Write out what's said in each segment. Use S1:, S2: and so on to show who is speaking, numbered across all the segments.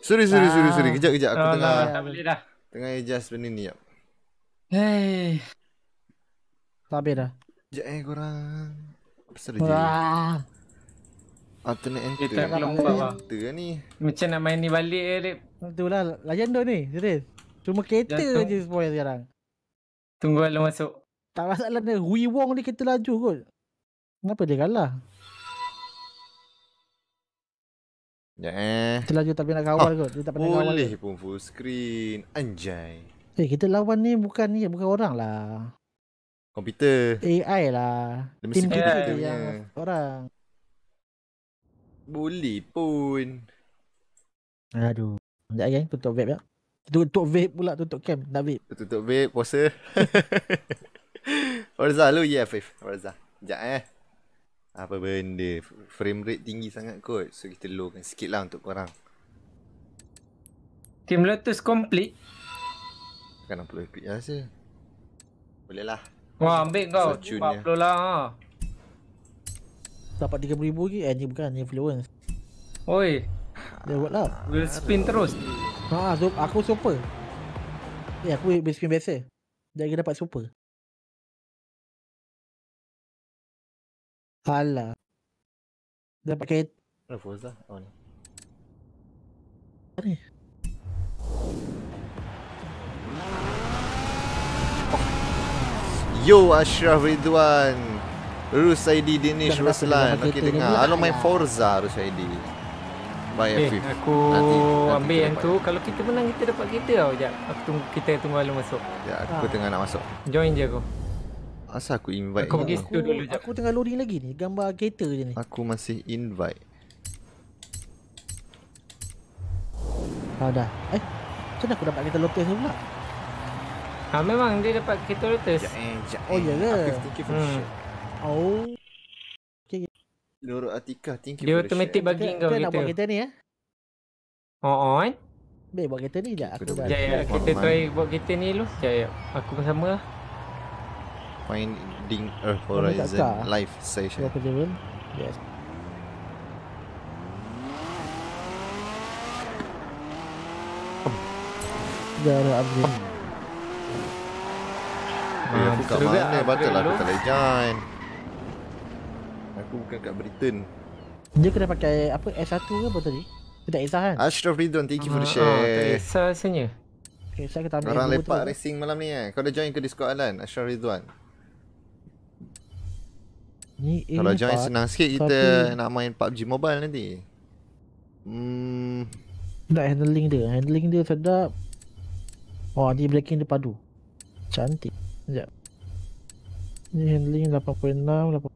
S1: Sorry. Kejap. Aku tengah
S2: Tak boleh dah.
S1: tengah adjust benda ni. Jap.
S2: Hei.
S3: Tak habis dah.
S1: Kejap korang. Apa pasal je?
S3: Wah.
S1: Alternate enter.
S2: Dia tak lembab lah.
S1: Enter ni.
S2: Macam nak main ni balik Rip.
S3: Itulah layan tu ni. Serius. Cuma kereta
S2: Jantung.
S3: je spoil sekarang.
S2: Tunggu Alan masuk.
S3: Tak masalah dia. Hui Wong ni kereta laju kot. Kenapa dia kalah?
S1: Sekejap
S3: Kereta laju tapi nak kawal kot. Dia tak pernah kawal.
S1: Boleh pun full screen. Anjay.
S3: Kita lawan ni bukan orang lah.
S1: Komputer.
S3: AI lah.
S1: Dia mesti
S3: Tim kita
S2: AI
S3: je
S1: punya.
S3: yang orang.
S1: Boleh pun.
S3: Aduh. Sekejap kan tutup vape ya. Tutup vape pula, tutup cam. Nak vape.
S1: Tutup vape, puasa. Warza lu ya Afif. Warza. Sekejap Apa benda. Frame rate tinggi sangat kot. So kita lowkan sikit lah untuk korang.
S2: Team Lotus complete.
S1: Kan 60 FPS rasa. Boleh lah.
S2: Wah, ambil kau.
S1: So, tune-nya.
S2: 40 lah.
S3: Dapat 30,000 lagi. Ni bukan influence.
S2: Oi,
S3: Dia buat lah.
S2: will spin terus.
S3: So aku super. Aku base spin biasa. Dia dapat super. Alah. Dia dapat kereta
S1: Mana Forza? Oh ni.
S3: ni.
S1: Yo Ashraf Ridwan. Rusaidi Dinish
S3: Bukan
S1: Ruslan.
S3: kenapa dia
S1: Okey
S3: dapat kereta
S1: dengar.
S3: ni pula
S1: Alo main
S3: lah.
S1: Forza Rusaidi. Bye Afif.
S2: Aku
S1: Nanti
S2: ambil
S1: kita
S2: yang
S1: dapat.
S2: tu. Kalau kita menang, kita dapat kereta tau. Sekejap. Kita tunggu Alan masuk.
S1: Ya, aku tengah nak masuk.
S2: Join je aku.
S1: Asal aku invite
S2: Aku
S1: ni?
S2: pergi situ dulu jap.
S3: Aku tengah loading lagi ni. Gambar kereta je ni.
S1: Aku masih invite.
S3: Dah. Macam mana aku dapat kereta Lotus ni pula?
S2: Memang dia dapat kereta Lotus.
S1: Sekejap
S3: Oh, ya ke?
S1: Afif, thank you for the share.
S3: Oh.
S1: Nurul Atikah, thank you
S2: Dia
S1: for the
S2: automatic
S1: share.
S2: bagi kau
S3: Kita nak buat
S2: kereta.
S3: kereta ni
S2: On.
S3: Baik buat kereta ni je. Aku dah.
S2: Sekejap, kita try buat kereta ni dulu. Sekejap, aku pun sama lah.
S1: Finding Earth
S3: Mana kat
S1: Horizon
S3: car?
S1: live session.
S3: Berapa je pun? Yes. Dah ada upgrade.
S1: Aku kat
S2: betul juga,
S1: mana?
S2: upgrade
S1: Patutlah aku
S2: dulu.
S1: tak boleh join. Aku bukan kat Britain.
S3: Dia kena pakai apa S1 ke apa tadi? Dia tak kisah kan?
S1: Ashraf Ridwan, thank you for the
S2: Tak
S1: share.
S2: kisah rasanya.
S3: Okay, saya kata ambil
S1: Orang
S3: dua
S1: lepak
S3: tu.
S1: racing malam ni Kau dah join ke Discord Alan? Ashraf Ridwan.
S3: Ni
S1: Kalau join
S3: lepak,
S1: senang sikit kita
S3: tapi-
S1: nak main PUBG Mobile nanti.
S3: nak handling dia sedap. Oh, ni breaking dia padu. Cantik. Sekejap. Ni handling 8.6 8.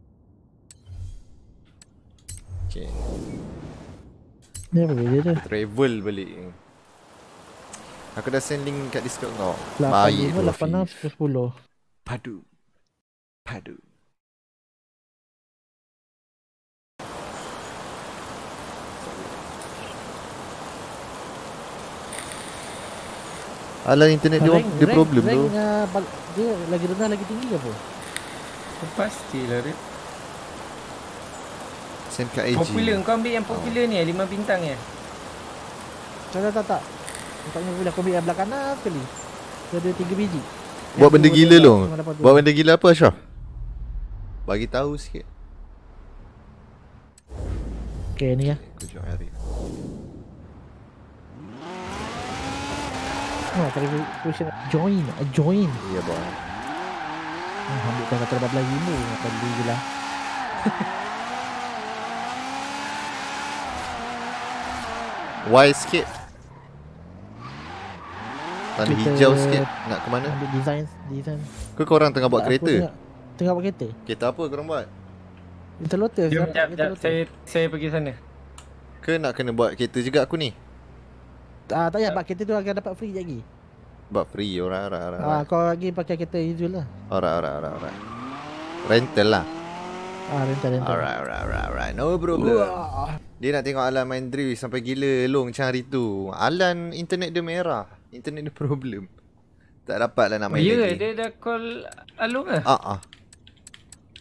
S1: Okay.
S3: Ni apa dia tu?
S1: Travel balik. Aku dah send link kat Discord kau.
S3: 85
S1: tu,
S3: 86
S1: Afif.
S3: 10.
S1: Padu. Alah internet dia problem tu.
S3: Dia lagi rendah lagi tinggi ke apa?
S2: Pastilah Rip.
S1: Send kat IG.
S2: Popular, kau ambil yang popular ni 5 bintang ya.
S3: Tak. Letaknya bila aku ambil yang belah kanan sekali. Dia ada 3 biji.
S1: Buat benda
S3: Yang tu
S1: gila
S3: ada
S1: lu.
S3: 982.
S1: Buat benda gila apa Ashraf? Bagi tahu sikit.
S3: Okay ni ya.
S1: Aku join Arif.
S3: Tadi question join.
S1: Ya bang.
S3: Ambil kata dapat lagi ni. Apa dia je lah.
S1: Y sikit. Tanda
S3: Kita
S1: hijau sikit. Nak ke mana?
S3: Ambil design.
S1: Ke korang tengah buat
S3: Aku
S1: kereta?
S3: Tengah buat kereta.
S1: Kereta apa korang buat?
S3: Kita Lotus.
S2: Jom,
S3: dapat kereta
S2: jap.
S3: Lotus.
S2: Saya pergi sana.
S1: Ke nak kena buat kereta juga aku ni?
S3: Tak payah, buat kereta tu akan dapat free je lagi.
S1: Buat free alright.
S3: Kau lagi pakai kereta usual lah.
S1: Alright. Rental lah.
S3: Rental.
S1: Alright. No problem.
S3: Wah.
S1: Dia nak tengok Alan main drift sampai gila long macam hari tu. Alan internet dia merah. Internet dia problem. Tak dapat lah nak main
S2: Ya,
S1: lagi.
S2: dia dah call Alung ke?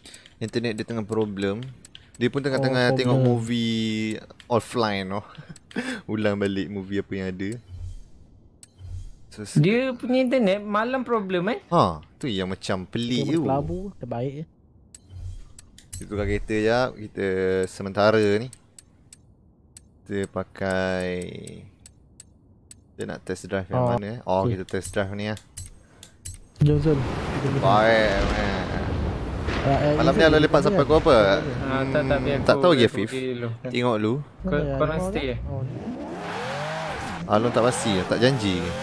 S1: Internet dia tengah problem. Dia pun tengah
S3: problem.
S1: tengok movie offline Ulang balik movie apa yang ada. So,
S2: Dia punya internet malam problem
S1: tu yang macam pelik
S3: Kita
S1: tu.
S3: kelabu, terbaik je.
S1: Kita tukar kereta jap. Kita sementara ni kita pakai, kita nak test drive yang mana.
S3: okay.
S1: Kita test drive ni lah.
S3: Jom Zul.
S1: Baik man. Malam ni Alon lepak sampai pukul apa?
S2: Tak biar
S1: Tak
S2: aku
S1: tahu je
S2: pergi
S1: Fif.
S2: dulu.
S1: Tengok dulu.
S2: Korang stay je?
S1: Alon tak pasti, tak janji ke?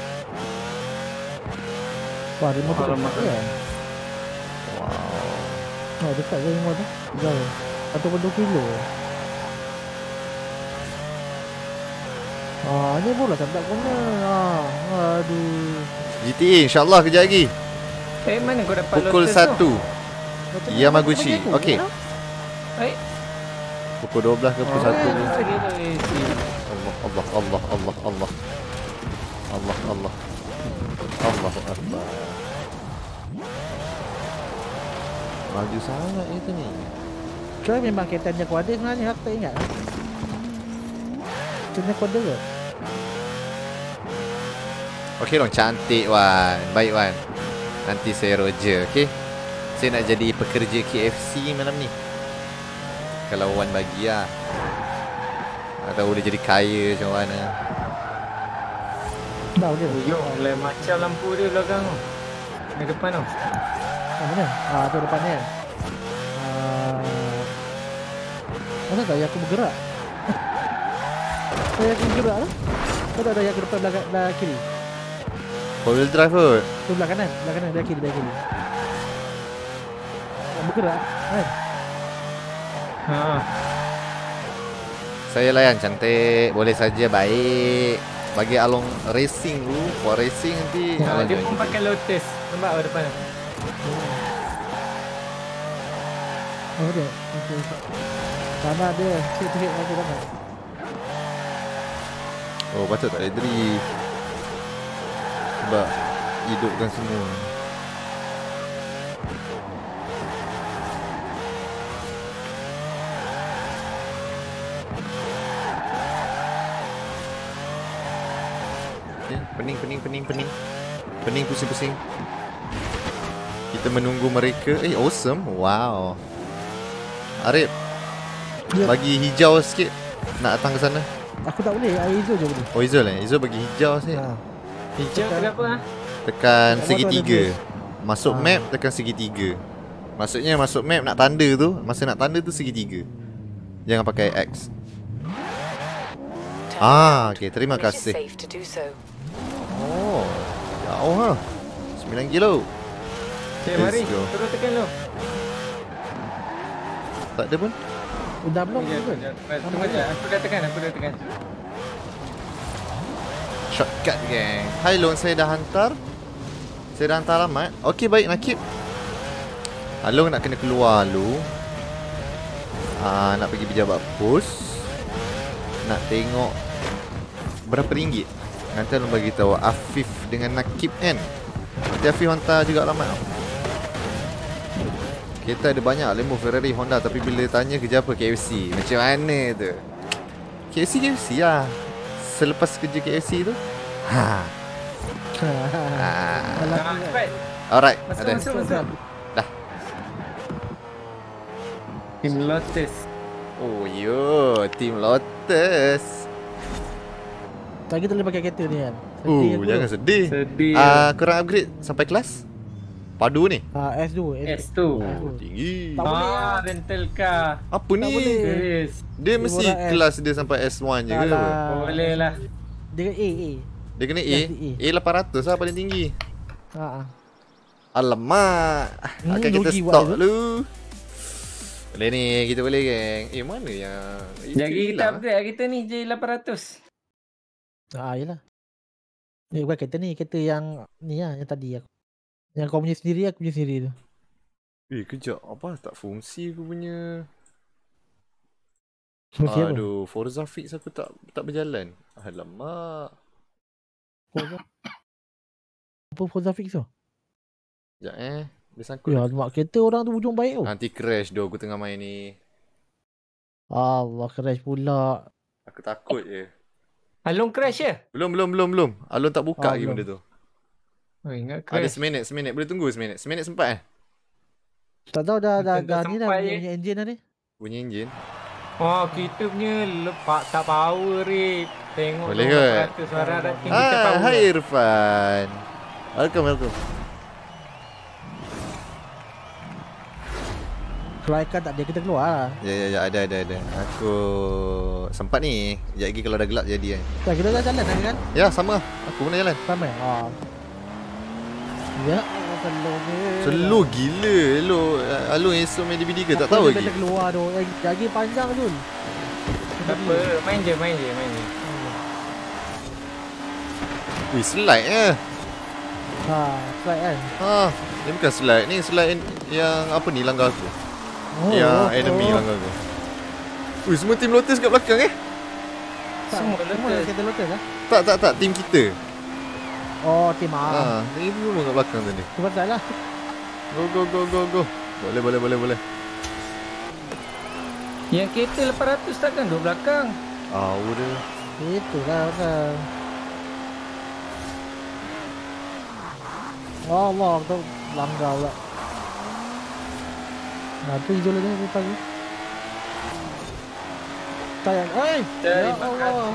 S3: Wah, remote tu
S2: Alamak.
S3: dekat kan?
S1: Wow.
S3: Oh, dekat je remote tu. Jauh. 1.2 kilo. Ni pula tak guna. Aduh.
S1: GTA insyaAllah kejap lagi.
S2: Mana kau dapat
S1: Pukul
S2: Lotus tu?
S1: 1. Yamaguchi. Okey.
S2: Eh,
S1: Pukul 12 ke pukul 1 tu.
S2: Allah.
S1: Allah. Allahu Akbar. Maju sangat itu ni.
S3: Troy memang kereta aku ada sebenarnya. Aku tak ingat lah. Kereta aku ada ke?
S1: Okey dong, cantik Wan. Baik Wan. Nanti saya roger, okey? Saya nak jadi pekerja KFC malam ni. Kalau Wan bagi lah. Atau boleh jadi kaya macam mana.
S3: Dah dia.
S2: Yo, lain macam lampu dia belakang tu. Yang depan tu.
S3: Mana? Tu depan ni kan? Mana tak yang aku bergerak? Saya aku bergerak lah. Kau tak ada yang aku depan belah kiri?
S1: 4-wheel drive kot.
S3: Tu belah kanan, belah kiri. Yang bergerak kan?
S1: Saya layan, cantik. Boleh saja, baik. Bagi Along racing dulu. For racing nanti Along
S2: Dia
S1: join
S2: pun
S1: kita.
S2: pakai Lotus. Nampak kat depan tu?
S3: Oh dia. Okay. Sama dia. Sikit-sikit aku dapat.
S1: Oh, patut tak boleh drift. Sebab hidupkan semua. Pening. Pening pusing-pusing. Kita menunggu mereka. Awesome. Wow. Arif,
S3: Ya.
S1: bagi hijau sikit. Nak datang ke sana.
S3: Aku tak boleh. Izo je boleh.
S1: Oh, Izul Izul bagi hijau sikit.
S2: Hijau kenapa
S1: Tekan
S3: Tak
S1: segitiga.
S3: boleh.
S1: Masuk map tekan segitiga. Maksudnya masuk map nak tanda tu, masa nak tanda tu segitiga. Jangan pakai X. Okay, terima kasih. Oh, jauh ha. 9 kilo.
S2: Okay,
S1: Let's
S2: mari.
S1: go.
S2: Terus tekan lu.
S1: Tak ada pun.
S3: Dah belum
S2: Sekejap,
S3: ke?
S2: sekejap. Tunggu je. Aku dah tekan.
S1: Shortcut gang. Hai Lon, saya dah hantar alamat. Okey, baik Nakib. Along nak kena keluar dulu. Nak pergi pejabat pos. Nak tengok berapa ringgit. Nanti Along bagi tahu Afif dengan Nakib kan. Nanti Afif hantar juga alamat. Kita ada banyak Lambo, Ferrari, Honda, tapi bila tanya kerja apa, KFC. Macam mana tu? KFC lah. Selepas kerja KFC tu.
S2: Cepat.
S1: Alright, ada.
S2: Masuk.
S1: Dah.
S2: Tim Lotus.
S1: Oh yo, Team Lotus.
S3: Tak kita boleh pakai kereta ni kan. Sedih aku
S1: Jangan
S3: tu.
S1: sedih.
S2: Sedih.
S1: Korang upgrade sampai kelas? Padu ni?
S3: S2.
S2: S2.
S1: Tinggi.
S3: Tak boleh lah.
S2: Rental car.
S1: Apa ni?
S3: boleh.
S2: Serius.
S1: Dia mesti
S3: Orang S.
S1: kelas dia sampai S1 je ke?
S3: Alah.
S2: Boleh lah.
S3: Dia A.
S1: Dia kena A.
S3: Mesti A.
S1: A800 lah paling tinggi.
S3: Ha.
S1: Alamak. Akan kita
S3: rugi buat
S1: stop
S3: tu.
S1: dulu. Boleh ni, kita boleh geng. Mana yang
S2: Jadi kita
S1: hilang?
S2: upgrade lah kita ni J800.
S3: Yelah. Ni bukan kereta ni. Kereta yang ni lah. Yang tadi aku. Yang kau punya sendiri, aku punya sendiri tu.
S1: Kejap. Apa tak fungsi aku punya?
S3: Fungsi apa?
S1: Aduh, Forza Fix aku tak berjalan. Alamak.
S3: Forza. Apa Forza Fix tu?
S1: Sekejap dia sangkut.
S3: Ya, mak kereta orang tu hujung baik tu.
S1: Nanti crash doh aku tengah main ni.
S3: Allah, crash pula.
S1: Aku takut je.
S2: Along crash ya?
S1: Belum. Alun tak buka lagi
S3: belum.
S1: benda tu.
S2: Oh, ingat
S1: Ada
S2: crash.
S1: seminit. Boleh tunggu seminit. Seminit sempat
S3: Tak tahu dah
S2: Betul tak
S3: ni dah
S2: sampai
S3: bunyi enjin dah ni.
S1: bunyi enjin.
S2: Oh, kita punya lepak tak power, Rip. Tengok
S1: Boleh
S2: dong
S1: ke?
S2: 800 suara rating kita power.
S1: Hai Irfan. Welcome.
S3: Kalau ikan tak ada kita keluar lah.
S1: Ya, ada. Aku sempat ni. Sekejap lagi kalau dah gelap jadi kan.
S3: Tak, kita dah jalan kan?
S1: Ya, sama. Aku pun dah jalan.
S3: Sama. Ya, slow ni.
S1: Slow gila Alun. Alun esok main DVD ke? Tak tahu lagi.
S3: Kita keluar tu. Lagi panjang tu.
S2: Tak apa, main je.
S1: Wih, slide
S3: Slide kan?
S1: Ni bukan slide. Ni slide yang apa ni langgar aku. Yang enemy langgar aku. Wih, semua team Lotus kat belakang
S2: Semua Lotus.
S3: Kita Lotus lah.
S1: Tak, team kita.
S3: Tim A.
S1: Ni semua kat belakang tadi.
S3: Tu pasal lah.
S1: Go. Boleh.
S2: Yang kereta 800 takkan duduk belakang.
S1: Udah.
S3: Itulah pasal. Allah, tu langgar pula. Tu hijau lagi ni pagi. Tayang. Ya Allah.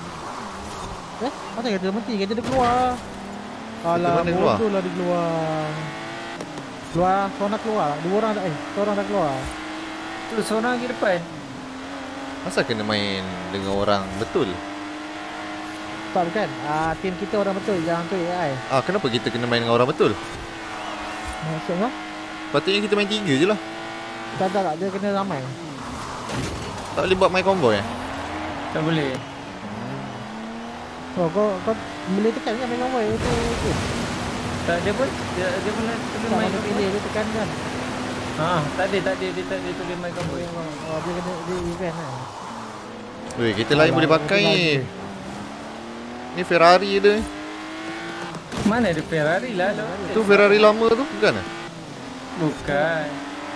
S3: Mana kereta mati? Kereta dia keluar. Alah,
S1: mana keluar?
S3: bodoh lah dia keluar. Seorang dah keluar. Dua orang dah, seorang dah keluar.
S2: Tu seorang lagi depan.
S1: Masa kena main dengan orang betul?
S3: Tak, bukan. Tim kita orang betul. Jangan tu AI.
S1: Kenapa kita kena main dengan orang betul?
S3: Maksudnya?
S1: Patutnya kita main 3 je lah.
S3: Tak. Dia kena ramai.
S1: Tak boleh buat main convoy
S2: Tak boleh.
S3: Kau boleh tekan kan main convoy itu.
S2: Tak, dia pun nak
S3: Tak
S2: main
S3: mana pilih dia tekan kan.
S2: Tak ada. Dia tak boleh main kampung.
S3: Dia kena dia event lah.
S1: Weh, kita lain boleh pakai ni. Ni Ferrari ada.
S2: Mana ada Ferrari lah.
S1: Tu Ferrari lama tu bukan?
S2: Bukan.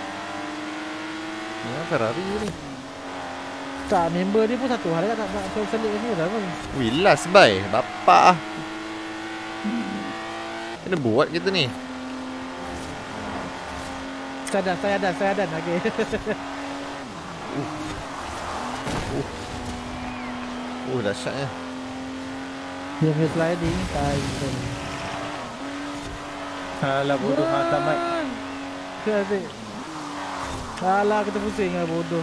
S1: Ni Ferrari ni.
S3: Tak, member dia pun satu hari tak selit semua dah pun.
S1: Wih, last buy. Bapak Kena buat kita ni.
S3: Saya ada. Okey.
S1: Dahsyatnya.
S3: Dia punya sliding Tyson.
S2: Alah bodoh Selamat.
S3: Asyik. Alah, kita pusing lah bodoh.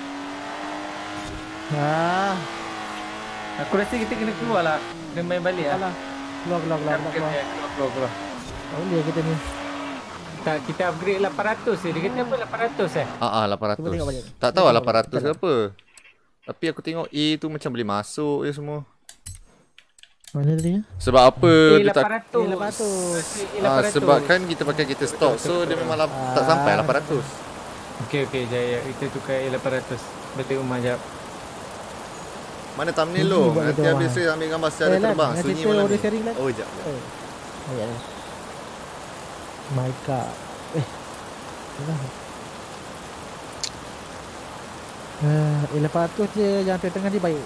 S2: Aku rasa kita kena keluar lah. Kena main balik lah.
S3: Alah. Keluar. Tak boleh kita ni.
S2: Tak, kita upgrade 800 je. Dia kata apa 800
S3: Cuba tengok
S1: 800.
S3: balik.
S1: Tak tahu lah
S3: Tengok balik.
S1: 800 ke apa. Tapi aku tengok A tu macam boleh masuk je semua.
S3: Mana tadi ya?
S1: Sebab apa dia tak
S2: 800.
S1: sebab kan kita pakai kita stok. So dia memang tak sampai 800.
S2: Okey, jaya. Kita tukar A800. Balik rumah jap.
S1: Mana thumbnail
S3: Ini
S1: lo?
S3: buat
S1: Nanti
S3: kita
S1: habis
S3: orang.
S1: saya ambil gambar secara
S3: Lan,
S1: terbang.
S3: dengan
S1: Sunyi
S3: cerita
S1: malam
S3: audio
S1: ni.
S3: sharing Lan.
S1: Oh, jap.
S3: Ya. My car. Lepas tu je yang tengah ni baik.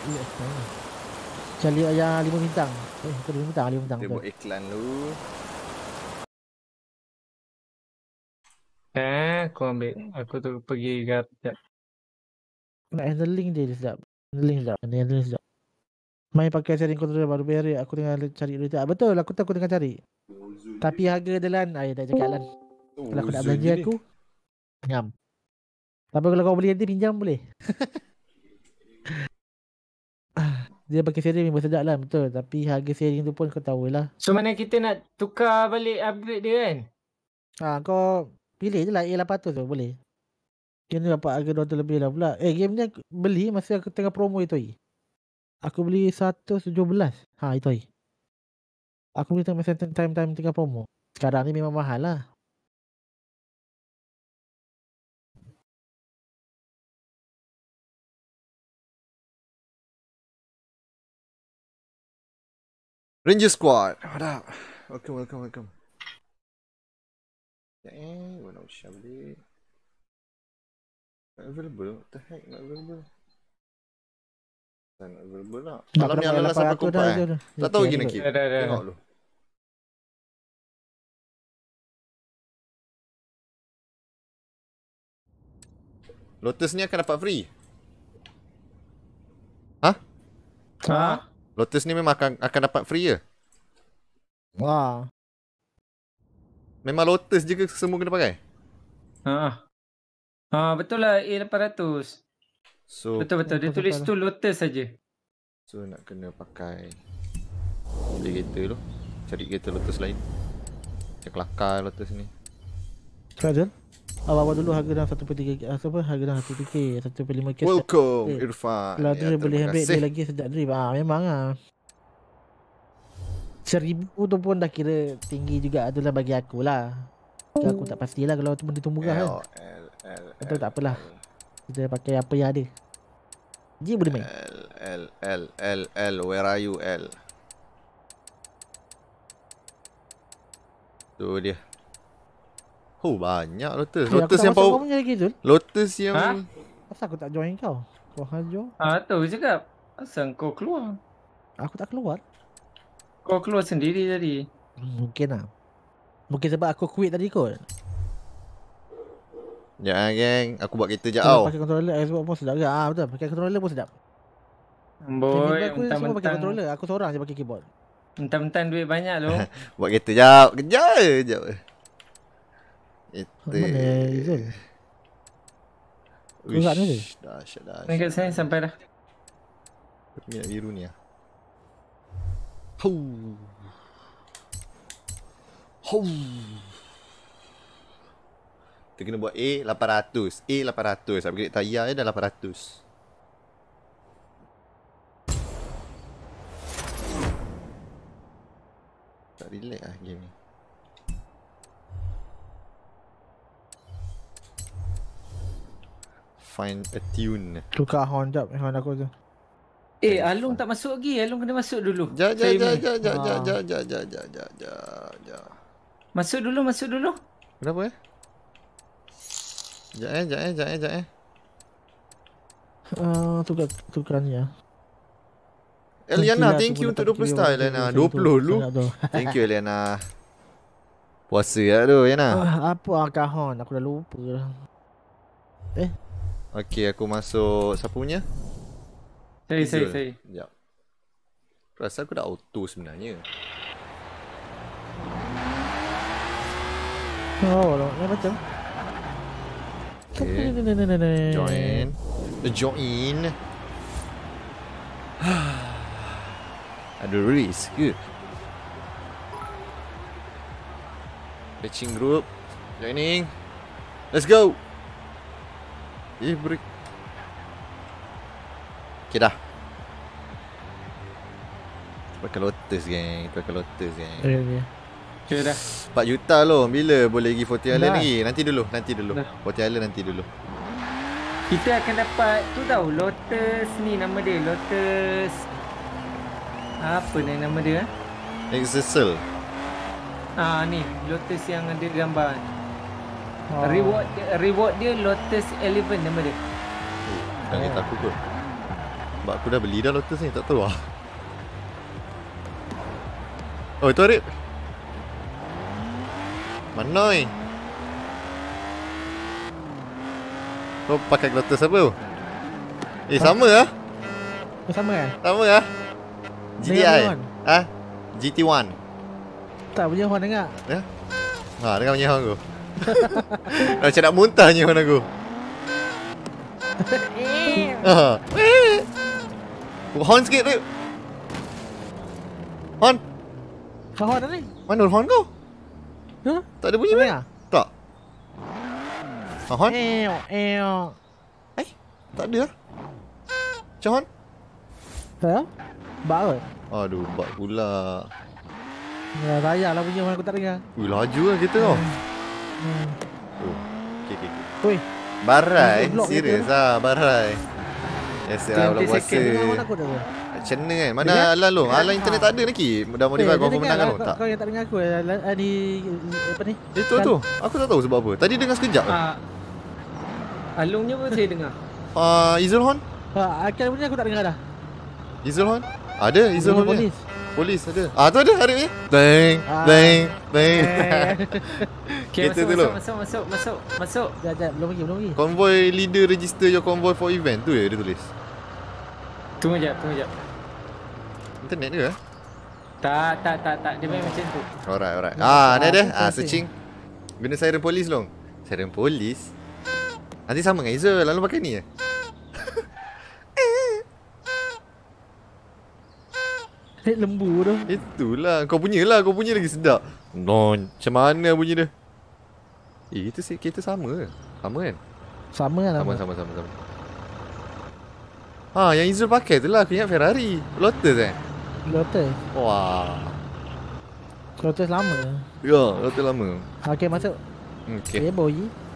S3: Cari yang 5 bintang. 5 bintang.
S1: Dia buat iklan lu.
S2: Aku ambil. Aku tu pergi garap jap.
S3: Nak handling dia sekejap. Handling sekejap. Main pakai sharing controller baru beres. Aku tengah cari duit. Betul, aku tengah cari. Tapi harga dia Lan, dah cakap Lan. Kalau aku nak belanja aku ngam. Tapi kalau kau beli nanti pinjam boleh. Dia pakai sharing memang sedap Lan, betul. Tapi harga sharing tu pun kau tahu lah.
S2: So mana kita nak tukar balik upgrade dia kan?
S3: Kau pilih je lah A800 tu boleh. Game ni dapat harga 200 lebih lah pula. Game ni aku beli masa aku tengah promo itu. Aku beli 117. Itu. Aku beli masa time tengah promo. Sekarang ni memang mahal lah.
S1: Ranger Squad. What up? Welcome. Mana usah balik. Not available. What the heck? Not available. Tak nak available lah.
S3: Dah
S1: Malam ni
S3: dapat
S1: Alalas sampai
S3: 800
S1: pukul 4
S3: dah,
S1: eh.
S3: dah.
S1: Tak tahu
S3: Okay,
S1: lagi
S3: ada
S1: nak
S3: kot.
S1: keep.
S2: Dah.
S1: Tengok dulu. Lotus ni akan dapat free.
S2: Ha?
S1: Lotus ni memang akan dapat free je.
S3: Wah.
S1: Memang Lotus je ke semua kena pakai?
S2: Betul lah A800.
S1: So
S2: Betul. Dia tulis tu Lotus saja.
S1: So nak kena pakai beli kereta tu. Cari kereta Lotus lain. Macam kelakar Lotus ni.
S3: Kajan. Awal dulu harga dah 1.3 apa harga dah 1.3 1.5k.
S1: Welcome
S3: Eh,
S1: Irfan.
S3: Kalau
S1: Ya,
S3: dia boleh
S1: terima
S3: ambil
S1: kasih.
S3: dia lagi sejak drip. Memang ah. 1000 tu pun dah kira tinggi juga adalah bagi aku lah. Aku tak pastilah kalau tu benda tu murah kan. Betul, tak apalah. Kita pakai apa yang ada. Dia boleh main.
S1: L, where are you L? Tu dia. Oh banyak Lotus. Lotus yang
S3: power
S1: power.
S3: punya lagi tu.
S1: Lotus yang
S3: Asal aku tak join kau? Kau hajar.
S2: Tu cakap. Asal kau keluar?
S3: Aku tak keluar.
S2: Kau keluar sendiri tadi.
S3: Mungkin lah. Mungkin sebab aku quit tadi kot.
S1: Jangan geng, aku buat kereta je
S3: Kalau
S1: tau.
S3: pakai controller Xbox pun sedap juga. Betul. Pakai controller pun sedap.
S2: Boy,
S3: Aku semua pakai
S2: mentang-mentang
S3: controller. Aku seorang je pakai keyboard.
S2: mentang-mentang duit banyak tu.
S1: Buat kereta jap. Kejap. Itu.
S3: Mana Izul? Gerak ni dia?
S1: Dahsyat.
S2: Ni kat sini sampai dah.
S1: Minyak biru ni lah. Kita kena buat A800. Upgrade tayar je dah 800. Tak relax lah game ni. Find a tune.
S3: Tukar horn jap. Horn aku tu.
S2: Alung tak masuk lagi. Alung kena masuk dulu.
S1: Jap.
S2: Saya main. Masuk dulu.
S1: Kenapa Sekejap.
S3: Tukar ni lah.
S1: Eliana,
S3: Nantilah
S1: thank
S3: aku
S1: you untuk
S3: dapat
S1: 20 star
S3: video
S1: Eliana.
S3: macam
S1: 20
S3: tu.
S1: lu.
S3: Sangat tu.
S1: Thank you Eliana. Puasa lah tu Eliana.
S3: Apa angka horn? Aku dah lupa dah.
S1: Okay, aku masuk siapa punya?
S2: Saya.
S1: Sekejap. Rasa aku dah auto sebenarnya.
S3: Macam.
S1: Okay. Join. Ada risk ke? Patching group. Joining. Let's go. Break. Okay dah. Pakai Lotus geng.
S3: Okay.
S2: Okay dah.
S1: 4 juta loh. Bila boleh pergi 40 Island
S3: Dah.
S1: lagi? Nanti dulu.
S2: Dah.
S1: 40 Island nanti dulu.
S2: Kita akan dapat tu tahu Lotus ni nama dia. Lotus. Apa ni nama dia?
S1: Exisel.
S2: Ni Lotus yang ada gambar.
S3: Oh.
S2: Reward dia Lotus 11 nama dia.
S1: Jangan kata aku kot. Sebab aku dah beli dah Lotus ni. Tak tahu lah. Oh itu Arif. Manoi. Kau pakai Lotus apa? Sama lah.
S3: Sama kan?
S1: Sama lah. GTI.
S3: Horn.
S1: GT1.
S3: Tak punya horn dengar.
S1: Ya? Dengar bunyi horn aku. Macam nak muntah bunyi horn aku. Horn sikit Rip. Horn.
S3: Kau horn dah ni?
S1: Mana horn kau?
S3: Huh?
S1: Tak ada bunyi
S3: Tak
S1: meh?
S3: dengar?
S1: Tak. Horn? Tak ada lah. Macam horn?
S3: Tak? Bak kot?
S1: Aduh, bak pula.
S3: Ya, sayang lah punya horn aku tak dengar.
S1: Laju lah kereta kau. Oh, okay.
S3: Oi,
S1: Barai,
S3: Blok
S1: serius
S3: kereta
S1: lah, barai. Biasa lah bulan
S2: 20
S1: puasa.
S2: second
S3: dengar horn aku tak ada.
S1: Macam mana kan? Mana Alan lu? Alan internet tak ada lagi. Dah modify kau pemenangan tu? Tak.
S3: Kau yang tak dengar aku di apa ni?
S1: Itu tu. Aku tak tahu sebab apa. Tadi dengar sekejap.
S2: Alungnya pun saya dengar.
S1: Izul horn?
S3: Akal punya aku tak dengar dah.
S1: Izzul Hon? Ada Izzul Hon punya.
S3: Polis.
S1: Polis ada. Tu ada ni. Deng, deng, deng.
S2: Okay,
S1: Kereta tu loh.
S2: masuk.
S3: Jap, belum pergi.
S1: Convoy leader register your convoy for event tu dia tulis.
S2: Tunggu jap.
S1: Internet ke?
S2: Tak. Dia main macam tu.
S1: Alright.
S3: Ah,
S1: Ni ada.
S3: tu
S1: Searching. Guna siren polis long. Siren polis. Nanti sama dengan Izzul. Lalu pakai ni je.
S3: Lembu tu.
S1: Itulah. Kau punya lagi sedap. Non. Macam mana bunyi dia? Itu kereta sama ke? Sama kan?
S3: Sama lah.
S1: Sama. Yang Izzul pakai tu lah. Aku ingat Ferrari. Lotus
S3: Lotus.
S1: Wah.
S3: Lotus lama.
S1: Ya, Lotus lama.
S3: Okay, masuk.
S1: Okay.
S3: boy.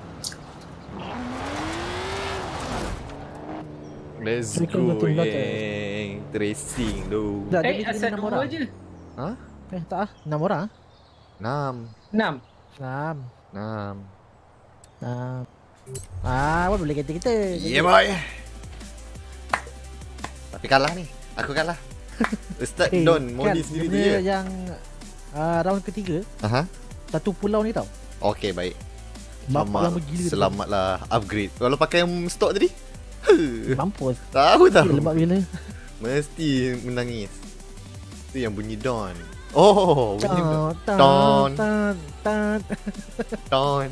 S1: Let's
S3: Kita
S1: go,
S3: betul Lotus.
S1: geng. Tracing tu.
S3: Dah, dia
S2: asal
S3: 6
S2: dua
S3: orang.
S2: je.
S1: Ha?
S3: Tak ah. 6 orang.
S1: 6.
S2: 6.
S3: 6. Apa boleh kata kita?
S1: Yeah, boy. Tapi kalah ni. Aku kalah. Ustaz Don modi sendiri tu
S3: dia
S1: je.
S3: yang round ketiga,
S1: Aha.
S3: satu pulau ni tau.
S1: Okey, baik.
S3: Bapak lama gila tu.
S1: Selamatlah upgrade. Kalau pakai yang stok tadi?
S3: Mampus.
S1: Tahu.
S3: Lembab gila.
S1: Mesti menangis. Tu yang bunyi Don. Oh, bunyi Don. Don.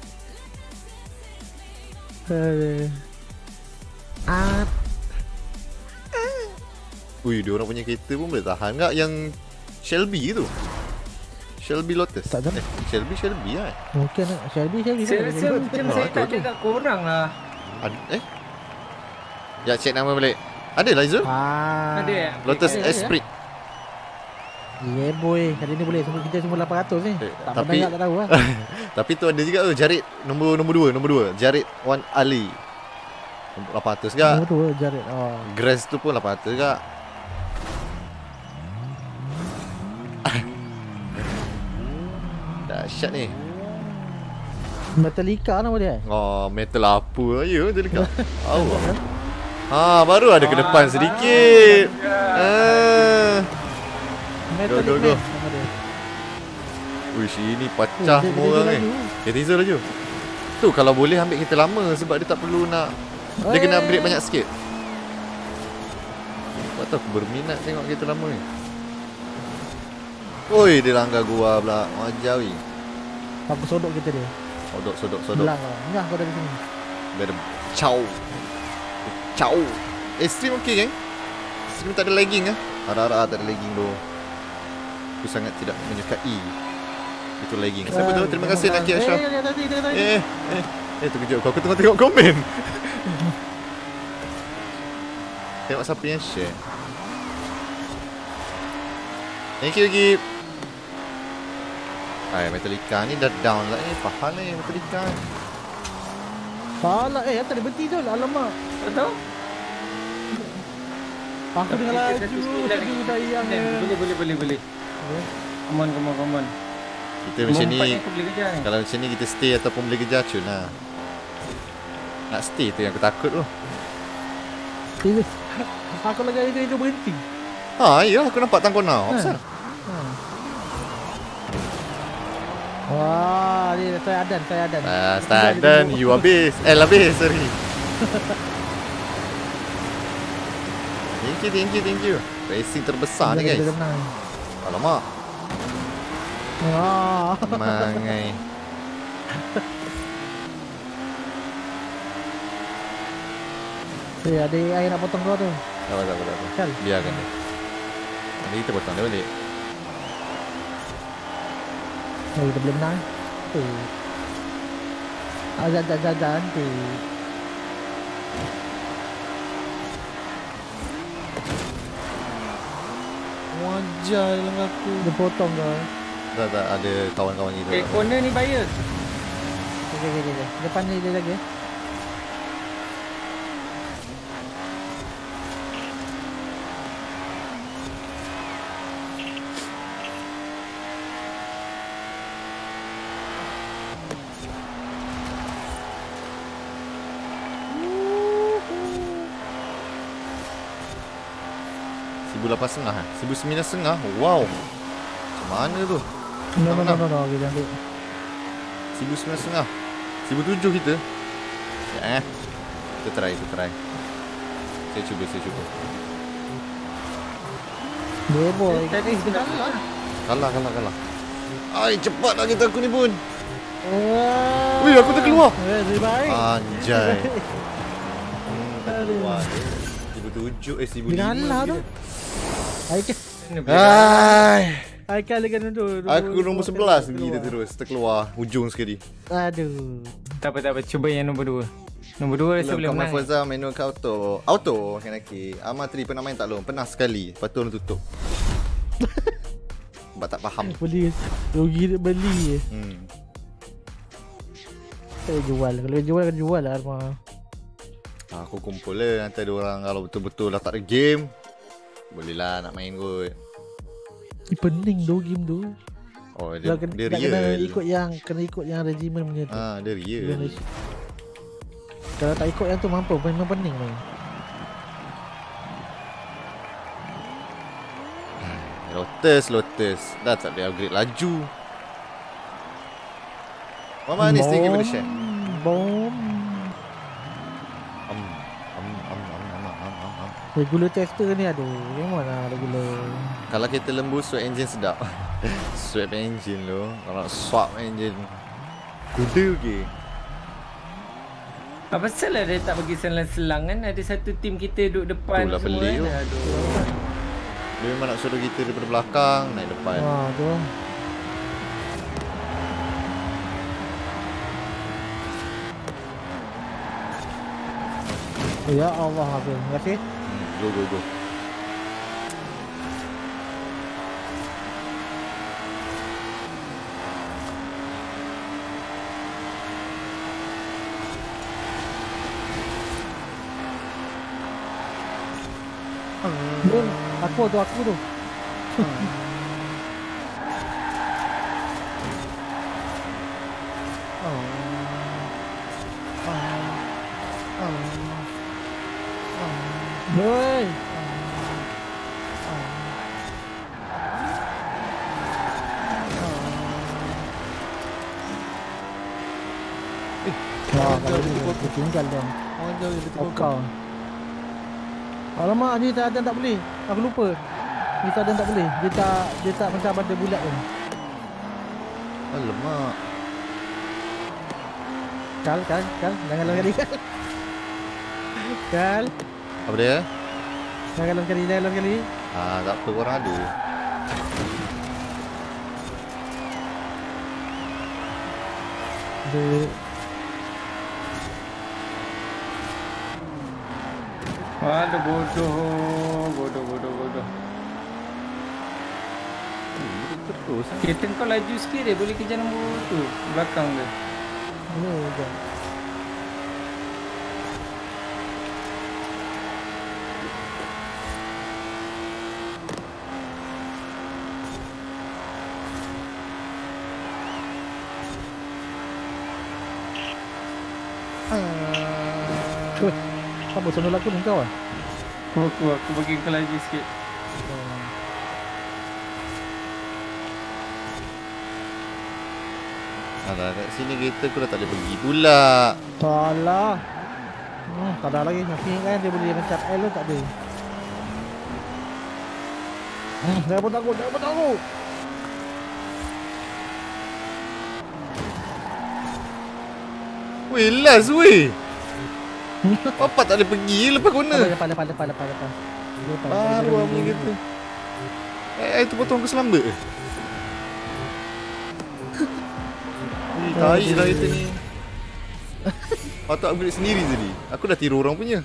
S1: Ui, dia orang punya kereta pun boleh tahan tak yang Shelby tu? Shelby Lotus.
S3: Tak tahu.
S1: Shelby lah.
S3: Mungkin Shelby
S2: Saya rasa macam saya tak cakap korang lah.
S1: Ya, check nama balik. Ada lah Izzul?
S2: Ada.
S1: Lotus
S3: ada,
S1: Esprit.
S3: Yeah boy, hari ni boleh kita semua 800 ni. Tak
S1: tapi-
S3: pernah tak tahu lah.
S1: Tapi tu ada juga tu Jared nombor 2. Jared Wan Ali. Nombor 800 ke?
S3: Nombor tu Jared. Oh.
S1: Grace tu pun 800 ke? Dahsyat ni.
S3: Metallica nama dia.
S1: Oh, metal apa? Ya, Metallica. Allah. Baru ada ke depan sedikit.
S3: Metallica
S1: go.
S3: nama dia.
S1: Uish, ini pecah
S3: Dia
S1: semua orang ni.
S3: laju.
S1: Kereta Izzul laju. Tu kalau boleh ambil kereta lama sebab dia tak perlu nak. Dia kena upgrade banyak sikit. Sebab tu aku berminat tengok kereta lama ni. Oi, dia langgar gua pula. Wajar weh.
S3: Aku sodok kita dia.
S1: Sodok.
S3: Belang kau. Nyah kau dari sini.
S1: Better Ciao. Stream okey geng. Stream tak ada lagging ah. Harap-harap tak ada lagging tu. Aku sangat tidak menyukai itu lagging. Siapa tahu? Terima kasih Naki Ashraf. Terkejut kau. Aku tengok komen. Tengok siapa yang share. Thank you Gip. Metallica ni dah down lah ni. Faham ni Metallica.
S3: Salah tak ada berhenti tu. Alamak.
S2: Tak tahu?
S3: Aku dengan laju. Aduh sayang.
S2: Boleh. Come on.
S1: Kita macam ni.
S2: Aku boleh kejar ni.
S1: Kalau macam ni kita stay ataupun boleh kejar cun lah. Nak stay tu yang aku takut tu.
S3: Aku lagi itu berhenti.
S1: Ya aku nampak tangkau now. Apa
S3: Wah, ni saya adan.
S1: start dan you habis. Habis, sorry. Thank you. Racing terbesar ni guys. Alamak.
S3: Wah.
S1: Mangai.
S3: Ada air nak potong kau tu.
S1: Tak apa.
S3: Kal.
S1: Biarkan dia. Nanti kita potong dia balik.
S3: Kita boleh menang. Tu. Jangan tu.
S1: Wajar dalam aku.
S3: Dia potong kau.
S1: Tak ada kawan-kawan kita.
S2: Corner ni bahaya.
S3: Okay. Depan ni dia lagi.
S1: 1,850 kan? 1,950. Wow. Macam mana tu?
S3: No. Okay, jangan ambil.
S1: 1,950. 1,700 kita. Ya, Kita try. Saya cuba.
S3: Dia boy.
S2: Tadi kita
S1: Kalah. Ai, cepat lah kita aku ni pun.
S3: Wih,
S1: aku terkeluar.
S3: Baik.
S1: Anjay. Terkeluar. 1,700 1,500.
S3: Kalah tu. Aikal dengan tu.
S1: Aku nombor 11 pergi dia terus. Terkeluar hujung sekali.
S3: Aduh.
S2: Tak apa. Cuba yang nombor 2. Nombor 2 rasa boleh
S1: Kau main
S2: menang.
S1: Forza manual ke auto kan lagi. Arma 3 pernah main tak long? Pernah sekali. Lepas tu orang tutup. Sebab tak faham.
S3: Beli. Rugi beli je. Tak jual. Kalau jual akan jual lah Arma.
S1: Aku kumpul lah nanti ada orang kalau betul-betul dah tak ada game. Boleh lah nak main kot.
S3: Pening tu game tu.
S1: Oh dia
S3: Kena
S1: real.
S3: Kena ikut yang regimen punya tu.
S1: Dia real.
S3: Kalau tak ikut yang tu mampu memang pening main.
S1: Lotus. Dah tak boleh upgrade laju. Mama ni still give it a shot.
S3: Bom. Regular tester ni aduh. Memang lah regular.
S1: Kalau kita lembu swap engine sedap. Swap engine lo. Kalau swap engine kuda ke?
S2: Apa salah dia tak bagi selang-selang kan? Ada satu tim kita duduk depan
S1: Itulah
S2: semua
S1: pelik tu.
S2: kan? Aduh.
S1: Dia memang nak suruh kita daripada belakang naik depan.
S3: Tu. Ya Allah Hafiz. Terima kasih.
S1: Go.
S3: Aku tu. Hei. Kalau tinggal dia. Kau. Alamak, ni tak boleh. Aku lupa. Ni tak boleh. Dia tak macam benda bulat pun.
S1: Alamak.
S3: Kal, jangan lawan kali. Kal,
S1: Apa dia?
S3: jangan lawan kali.
S1: Tak apa korang ada.
S3: Dia
S2: Aduh bodoh.
S1: Terus.
S2: Kereta kau laju sikit dia boleh kejar nombor tu belakang dia.
S3: dah. Apa sonol aku ni kau ah?
S2: Aku bagi kau laju sikit.
S1: Alah, kat sini kereta aku dah tak boleh pergi pula.
S3: Salah. Tak ada lagi. Masih kan dia boleh macam L tak ada. Jangan pun takut.
S1: Weh, last weh. Papa tak boleh pergi lepas kona.
S3: Lepas.
S1: Baru apa kereta. Itu potong ke selamba. Tai lah kereta ni. Patut upgrade sendiri tadi. Aku dah tiru orang punya.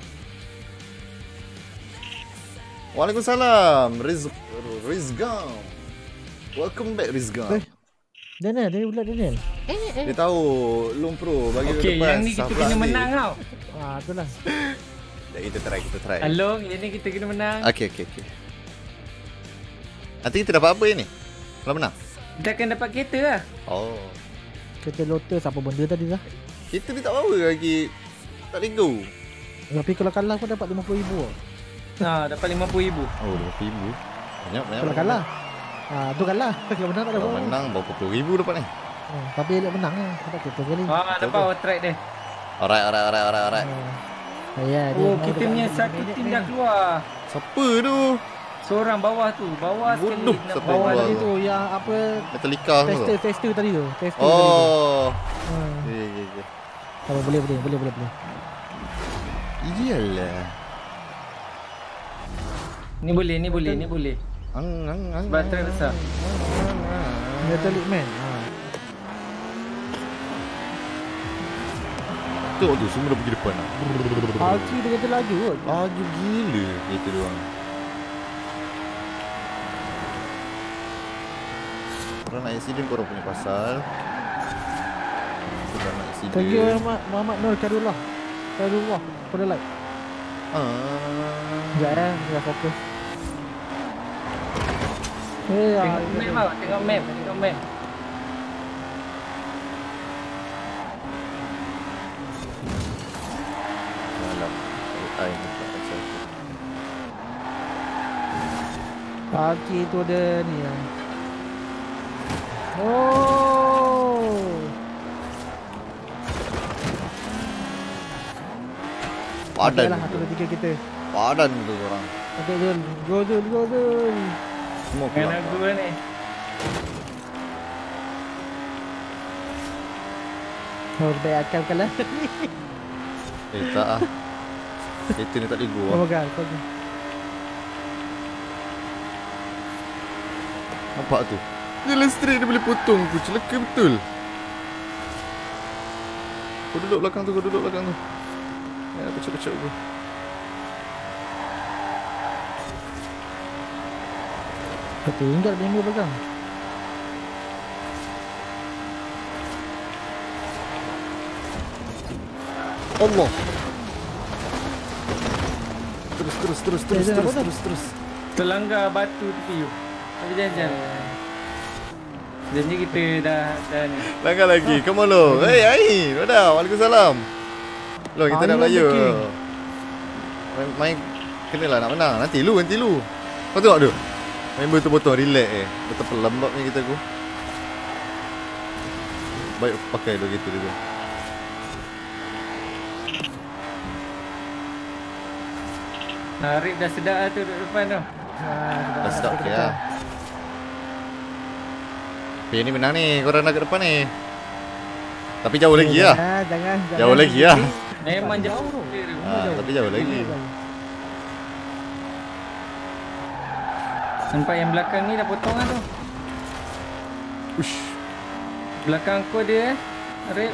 S1: Waalaikumsalam Rizgam. Welcome back Rizgam.
S3: Daniel Daniel.
S1: Dia tahu Long Pro bagi
S2: Okey,
S1: depan.
S2: yang ni kita kena menang tau.
S3: Itulah.
S1: Kita try.
S2: Along, yang ni kita kena menang.
S1: Okey. Nanti kita dapat apa ni? Kalau menang?
S2: Kita akan dapat kereta lah.
S1: Oh.
S3: Kereta Lotus apa benda tadi lah.
S1: Kita ni tak power lagi. Tak boleh go.
S3: Tapi kalau kalah pun dapat 50,000.
S2: Dapat 50,000.
S1: Oh, 50,000. Banyak.
S3: Kalau kalah. Tu kalah. Kalau menang tak ada
S1: Kalau
S3: apa.
S1: menang bawa 40,000 dapat ni.
S3: Tapi Elliot menang lah. Dapat kita sekali.
S2: Dapat outright dia.
S1: Alright.
S3: Ya,
S2: Kita punya satu tim dah keluar.
S1: Siapa tu?
S2: Seorang bawah tu. Bawah sekali.
S1: Bodoh,
S2: Nak
S1: siapa
S3: Bawah
S1: yang
S3: tadi
S1: keluar
S3: tu yang apa
S1: Metallica tu.
S3: tester tadi tu. Tester tadi tu.
S1: Oh.
S3: Ha.
S1: Ya.
S3: Apa boleh.
S1: Iyalah.
S2: Ni boleh. Baterai besar.
S3: Metallic Man.
S1: Tu semua dah pergi depan lah.
S3: Alci dia kata laju kot.
S1: Laju gila kereta dia orang. Korang nak accident korang punya pasal. Korang nak accident.
S3: Thank you Muhammad Nur Karullah for the like. Sekejap dah fokus.
S2: Tengok map.
S1: Malam. AI ni tak pasal.
S3: Alci tu ada ni lah. Oh.
S1: Padan
S3: lah 1-3 kita.
S1: Padan tu korang.
S3: Okay, Zul.
S1: Semua
S2: Dengan
S1: keluar.
S2: aku ni.
S3: Harus baik akal kalah.
S1: Tak lah. Kereta ni tak boleh go
S3: Oh
S1: lah.
S3: my god.
S1: Nampak tu. Jalan straight dia boleh potong aku. Celaka betul. Kau duduk belakang tu. Ya, pecah-pecah aku.
S3: Tinggal minggu belakang.
S1: Allah. Terus.
S2: Terlanggar batu tepi tu. Tapi jangan. Janji kita dah ni.
S1: Langgar lagi. Come on lo. Hey, Ain. Wadah. Waalaikumsalam. Lo, kita nak Melayu. Main kenalah nak menang. Nanti lu. Kau tengok tu. Member tu potong relax Betapa lambatnya kita aku. Baik pakai dulu gitu dia tu.
S2: Rip dah sedap lah tu duduk depan tu.
S1: Dah sedap ke lah. Okay, ni menang ni. Korang nak ke depan ni. Tapi jauh lagi lah.
S3: Jangan.
S1: Jauh lagi lah.
S2: Memang jauh tu.
S1: Tapi jauh lagi.
S2: Sampai yang belakang ni dah potong lah tu.
S1: Ush.
S2: Belakang kau dia Rip.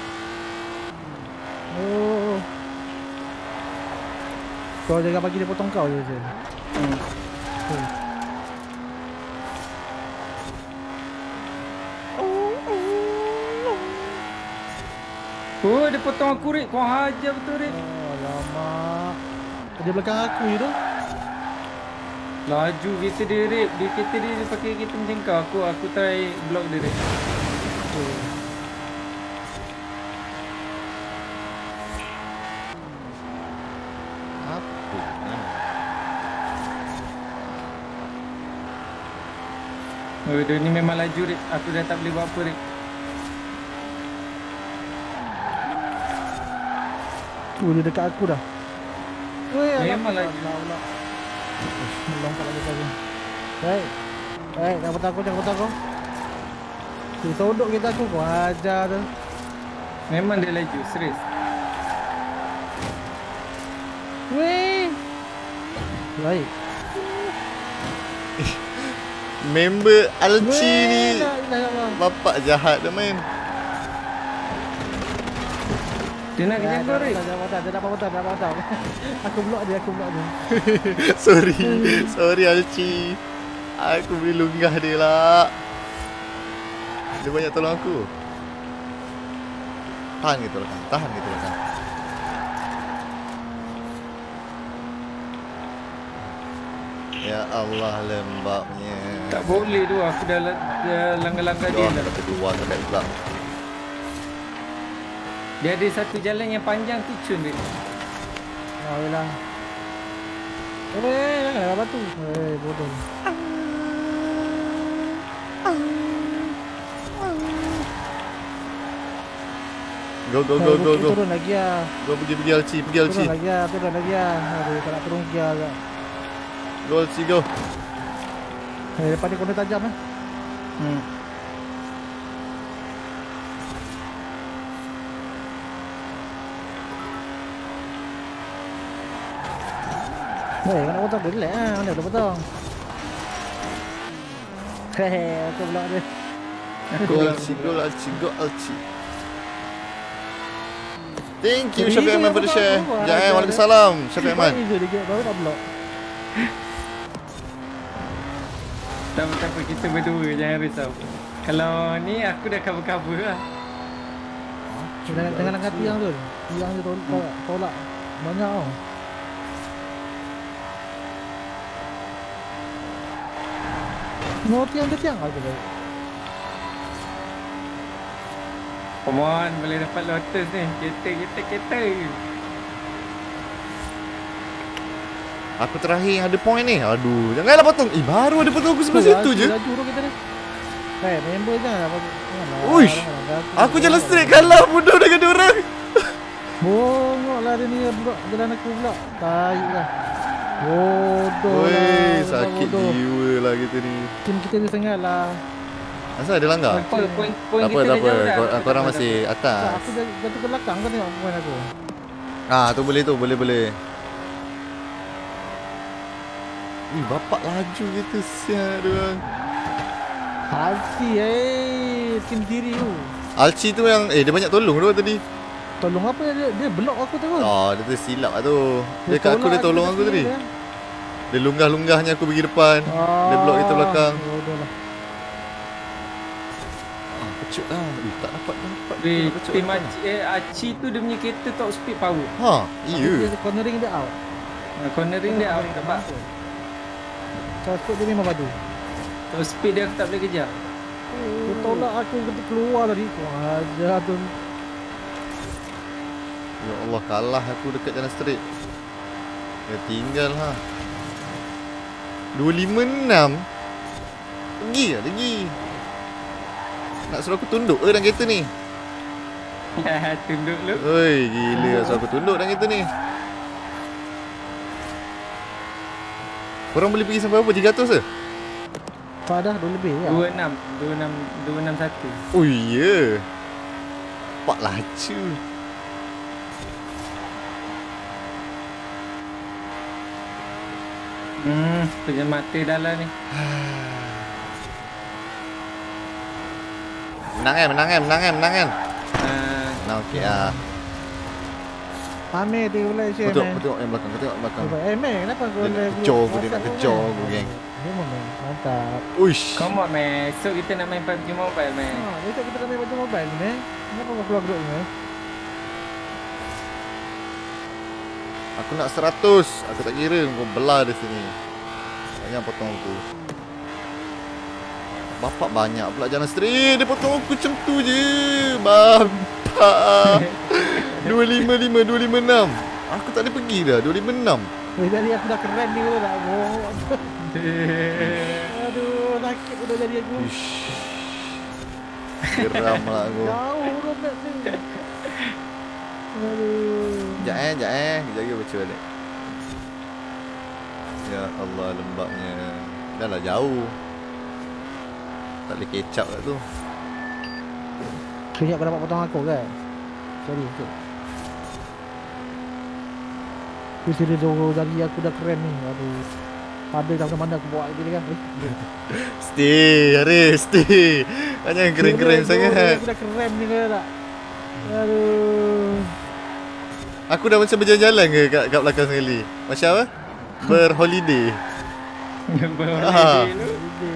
S3: Oh. Kau jangan bagi dia potong kau je.
S2: Oh, dia potong aku Rip. Kau hajar betul Rip.
S3: Alamak. Dia belakang aku je tu.
S2: Laju kereta dia Rip. Dia kereta dia pakai kereta macam kau. Aku try block dia Rip. Oh, dia ni memang laju Rip. Aku dah tak boleh buat apa Rip.
S3: Dia dekat aku dah.
S2: Memang laju.
S3: Lompat lagi tadi. Baik. Jangan potong aku. Dia todok kereta aku. Kau ajar tu.
S2: Memang dia laju. Serius.
S3: Weh. Baik.
S1: Member Alci ni bapak jahat dah main.
S2: Dia nak kejar kau Rip.
S3: Dia nak potong. Aku block dia.
S1: Sorry Alci. Aku boleh lunggah dia lah. Dia banyak tolong aku. Tahan gitu lah. Ya Allah, lembabnya.
S2: Tak boleh tu. Aku dah langgar-langgar dia
S1: Dia
S2: dah.
S1: dah kedua tak pula.
S2: Dia ada satu jalan yang panjang tu cun Rip.
S3: Yalah. Janganlah batu. Bodoh.
S1: Go.
S3: Turun lagi ya.
S1: Go pergi Alci,
S3: Turun lagi ya. Aduh, tak nak turun lagi ya.
S1: Go Alci, go.
S3: Depan ni corner tajam eh. Kau nak potong relax lah. Mana boleh potong. Aku pula dia.
S1: Go Alci. Thank you Syafiq Ahmad for the share. Jangan, waalaikumsalam Syafiq Ahmad.
S3: Baru tak block.
S2: Tak apa, kita berdua, jangan risau. Kalau ni aku dah cover lah.
S3: Jangan angkat tiang tu. Tiang tu tolak. Banyak tau. Mau tiang aja baik.
S2: Come on, boleh dapat Lotus ni. Kereta.
S1: Aku terakhir ada point ni. Aduh, janganlah potong. Baru ada potong aku sebelah situ je.
S3: Laju tu kita ni. Member janganlah potong.
S1: Uish. Aku jalan straight kalah bodoh dengan dia orang.
S3: Bongok lah dia ni pula. Jalan aku pula. Tarik lah. Bodoh lah.
S1: Weh, sakit jiwa lah kita ni.
S3: Tim kita dia sangat lah.
S1: Asal ada langgar?
S2: Poin
S1: Tak
S2: kita dah jauh dah.
S1: apa. Korang masih atas.
S3: Aku jatuh ke belakang kau tengok poin aku.
S1: Tu boleh. Bapak laju gitu sial dia orang.
S3: Alci tim diri tu.
S1: Alci tu yang dia banyak tolong tu tadi.
S3: Tolong apa dia block aku terus.
S1: Dia tu silap lah tu. Dia kat aku dia tolong aku tadi. Dia lunggah-lunggahnya aku pergi depan. Dia block kita belakang.
S3: Bodoh lah.
S1: Pecut lah. Tak dapat.
S2: Tim Aci tu dia punya kereta top speed power.
S1: Iya.
S3: Dia cornering dia out.
S2: Cornering dia out, nampak?
S3: Kalau speed dia memang padu.
S2: Top speed dia aku tak boleh kejar.
S3: Dia tolak aku keluar tadi. Wah, ajar tu.
S1: Ya Allah, kalah aku dekat jalan straight. Dia tinggal 256. Pergi. Nak suruh aku tunduk dalam kereta ni.
S2: Ya, tunduk lu.
S1: Oi, gila suruh aku tunduk dalam kereta ni. Korang boleh pergi sampai apa? 300 ke?
S3: Dah 2 lebih ya.
S2: 261.
S1: Oh iya. Pak laju.
S2: Pejam mata dalam ni.
S1: Menang kan? Nah, okey ah.
S3: Amir dia pula share.
S1: Kau tengok yang belakang,
S3: Meh, kenapa kau
S1: Dia nak kejar aku, geng.
S3: Dia mana? Mantap.
S1: Uish.
S2: Come on, man. So kita nak main PUBG Mobile, man.
S3: Besok kita nak main PUBG Mobile ni. Kenapa kau keluar grup ni?
S1: Aku nak 100. Aku tak kira kau belah di sini. Jangan potong aku. Bapak banyak pula jalan straight. Dia potong aku macam tu je. Bapak. 255, 256. Aku tak boleh pergi dah. 256.
S3: Jadi aku dah keren ni dah. Aduh, sakit udah jadi aku.
S1: Ish. Geram lah aku.
S3: Jauh romet ni. Aduh.
S1: Sekejap Sekejap lagi baca balik. Ya Allah, lembabnya. Dah lah jauh. Tak boleh kecap kat tu.
S3: Sekejap kau dapat potong aku kan? Sorry, okey. Dia jauh dari aku dah keren ni. Aduh. Ada dah mana aku buat lagi kan?
S1: Stay, Haris, stay. Jangan keren-keren sangat.
S3: Aku dah keren ni kan tak? Aduh.
S1: Aku dah macam berjalan-jalan ke kat belakang sekali? Macam apa? Berholiday.
S2: Berholiday lu.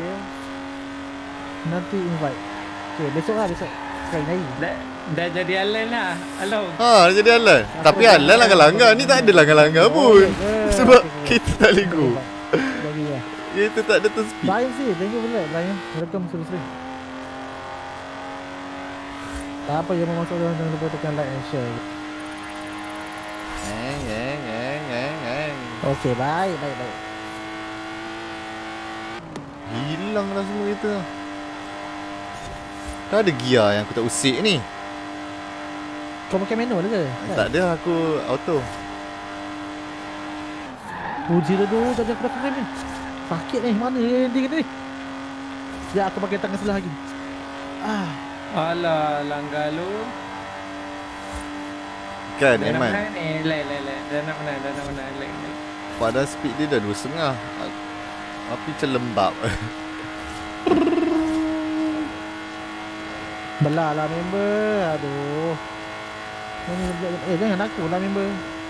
S3: Nanti invite. Okay, besok. Sekali lagi.
S2: Dah jadi Alan lah. Along.
S1: Dah jadi Alan. Tapi Alan langgar-langgar. Ni tak ada langgar-langgar pun. Sebab kita tak boleh go.
S3: Lagi lah.
S1: Kita tak ada tu speed.
S3: Brian sih, thank you for that. Brian, welcome sering-sering. Tak apa yang mau masuk dalam, jangan lupa tekan like and share.
S1: Ngeng.
S3: Okey, baik.
S1: Hilang lah semua kereta. Tak ada gear yang aku tak usik ni.
S3: Kau pakai manual ke?
S1: Tak ada, aku auto.
S3: Uji dulu, tadi aku dah kena ni. Sakit ni, mana dia kena ni? Ya, aku pakai tangan sebelah lagi.
S2: Alah, langgar lu.
S1: Kan,
S2: Dah nak
S1: Aiman?
S2: menang ni. Dah nak menang. Lek.
S1: Padahal speed dia dah 2.5. Tapi macam lembab.
S3: Belah lah member. Aduh. Jangan aku lah member.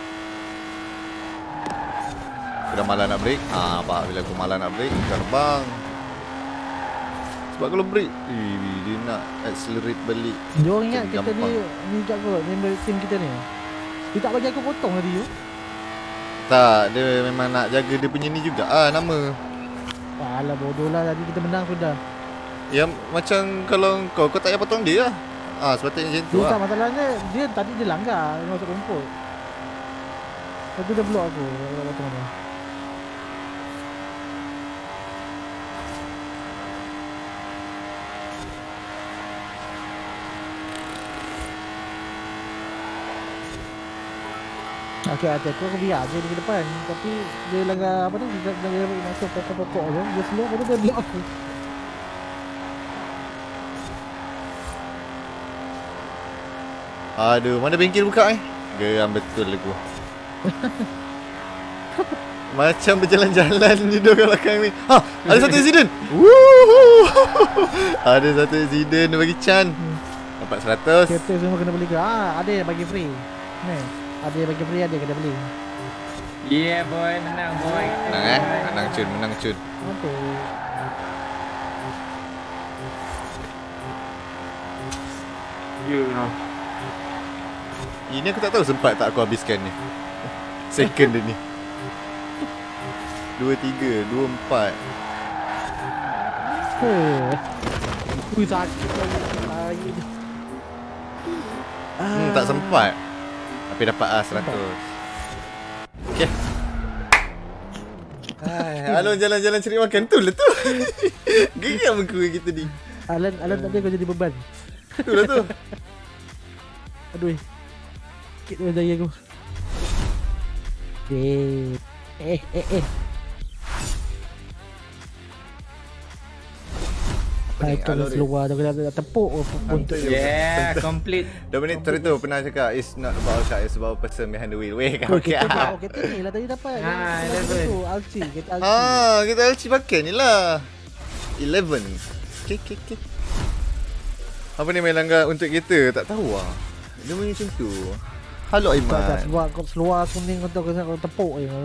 S1: Aku dah malas nak break. Pak, bila aku malas nak break, terbang. Sebab kalau break, dia nak accelerate balik.
S3: Dia orang ingat
S1: Jadi
S3: kita
S1: gampang.
S3: ni kat kot, member team kita ni. Dia tak bagi aku potong tadi tu.
S1: Tak, dia memang nak jaga dia punya ni juga. Nama.
S3: Alah bodoh lah, tadi kita menang sudah.
S1: Ya, macam kalau kau tak payah potong dia lah. Sepatutnya macam tu
S3: Dia tak
S1: lah.
S3: masalahnya, dia tadi dia langgar, dia masuk rumput. Lepas tu dia block aku, kalau potong dia. Okey, hati aku biar je di depan. Tapi dia langgar apa tu, dia masuk pokok-pokok je. Dia slow, lepas tu dia block aku.
S1: Aduh, mana bengkel buka Geram betul aku. Macam berjalan-jalan je dia kat belakang ni. Ada satu insiden. Woohoo. Ada satu insiden bagi Chan. Dapat 100.
S3: Kereta semua kena beli ke? Ada yang bagi free. Ni, ada yang bagi free, ada yang kena beli.
S2: Yeah boy, menang boy.
S1: Menang menang cun.
S3: Apa?
S1: Ini aku tak tahu sempat tak aku habiskan ni. Second dia ni. 2-3, 2-4.
S3: Ui, sakit lagi.
S1: Tak sempat. Tapi dapat 100. Okay. Alon jalan-jalan cari makan tu lah tu. Geram aku kita ni.
S3: Alan tak ada kau jadi beban.
S1: Tu lah tu.
S3: Aduh. Sikit tu daya aku. Icon keluar dah kena tepuk pun.
S2: Yeah, complete.
S1: Dominator tu pernah cakap it's not about shot, it's about person behind the wheel. Weh kau
S3: Kita
S1: okay.
S3: kita ni lah tadi dapat.
S2: Eleven.
S3: Tu Alci, kita Alci.
S1: Kita LC pakai ni lah 11. Okay. Apa ni main langgar untuk kereta? Tak tahu lah. Dia punya macam tu. Halo Aiman.
S3: Sebab kau seluar kuning kau kau tepuk je.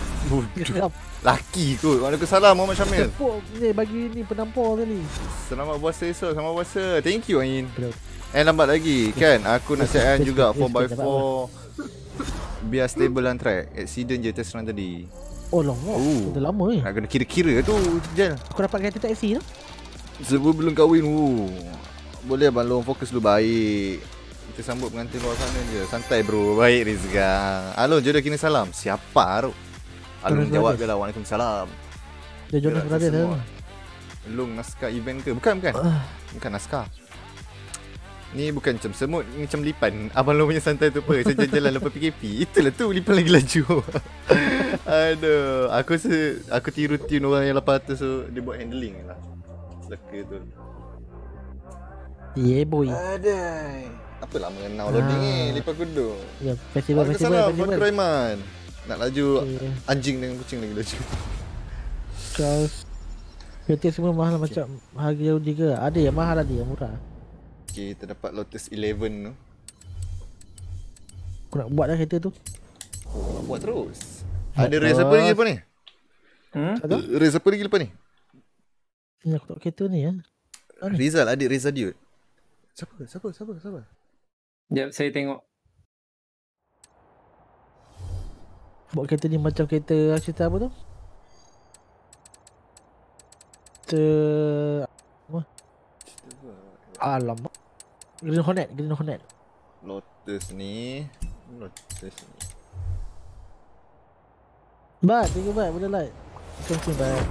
S1: Laki kot. Waalaikumsalam Muhammad Syamil.
S3: Tepuk ni bagi ni penampar tadi.
S1: Selamat puasa esok. Selamat puasa. Thank you Ain. Lambat lagi kan. Aku nak siapkan juga 4x4 biar stable on track. Accident je test run tadi.
S3: Oh lama. Dah lama ni.
S1: Nak kena kira-kira tu Jal.
S3: Aku dapat kereta taksi tu.
S1: Sebelum kahwin boleh abang long fokus dulu baik. Kita sambut pengantin luar sana je. Santai bro. Baik Rizga. Alon jodoh kini salam. Siapa tu? Alon jawab je lah. Waalaikumsalam.
S3: Dia Jonas Brothers tu.
S1: Long naskah event ke? Bukan. Bukan naskah. Ni bukan macam semut. Ni macam lipan. Abang Long punya santai tu apa? Macam jalan-jalan lepas PKP. Itulah tu lipan lagi laju. Aduh. Aku tiru tune orang yang lepas tu. So dia buat handling lah. Selaka tu.
S3: Yeah boy.
S1: Adai. Apa lama kenal loading ni lipat kudu.
S3: Ya, festival.
S1: Festival Raiman. Nak laju anjing dengan kucing lagi laju.
S3: Kau kereta semua mahal macam harga Audi ke? Ada yang mahal, ada yang murah.
S1: Okay, kita dapat Lotus 11 tu.
S3: Aku nak buat dah kereta tu.
S1: Nak buat terus. Ada race apa lagi lepas ni? Race apa lagi lepas ni?
S3: Ni aku tak kereta ni ya.
S1: Rizal, adik Rizal Diut. Siapa?
S2: Sekejap, saya tengok.
S3: Buat kereta ni macam kereta cerita apa tu? Apa? Alamak. Green Hornet.
S1: Lotus ni.
S3: Bat, 3 bat boleh light. Bukan bat.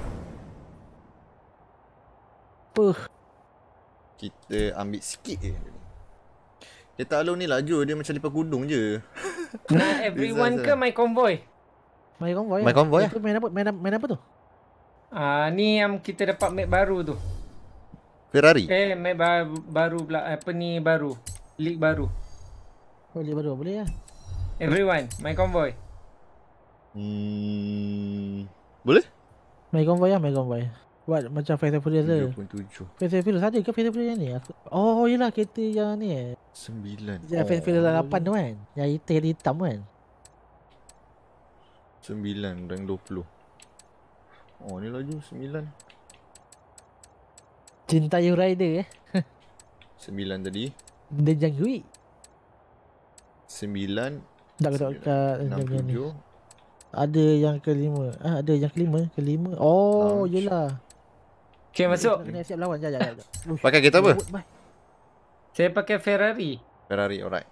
S1: Kita ambil sikit je. Dia tak lalu ni laju, dia macam lipat kudung je.
S2: Nak everyone ke my convoy?
S3: My convoy.
S1: My convoy
S3: Itu main apa tu?
S2: Ni yang kita dapat map baru tu.
S1: Ferrari.
S2: Map baru pula. Apa ni baru? League baru.
S3: Boleh baru, boleh lah.
S2: Everyone, my convoy.
S1: Boleh?
S3: My convoy lah, my convoy. Buat macam Fast and Furious tu.
S1: 3.7
S3: Fast and Furious ada ke Fast and Furious yang ni? Oh yelah kereta yang ni
S1: 9.
S3: Yang Fast and Furious 8 tu kan? Yang hitam kan?
S1: 9 rank 20. Oh ni laju 9.
S3: Cinta You Rider
S1: 9 tadi.
S3: Dan Janggui
S1: 9.
S3: Tak kat ni.
S1: 6, 7.
S3: Ada yang kelima. Ada yang kelima. Oh
S1: Launch.
S3: yelah.
S2: Okay, masuk.
S3: Kena siap lawan. Jap.
S1: Pakai kereta apa?
S2: Saya pakai Ferrari.
S1: Ferrari, alright.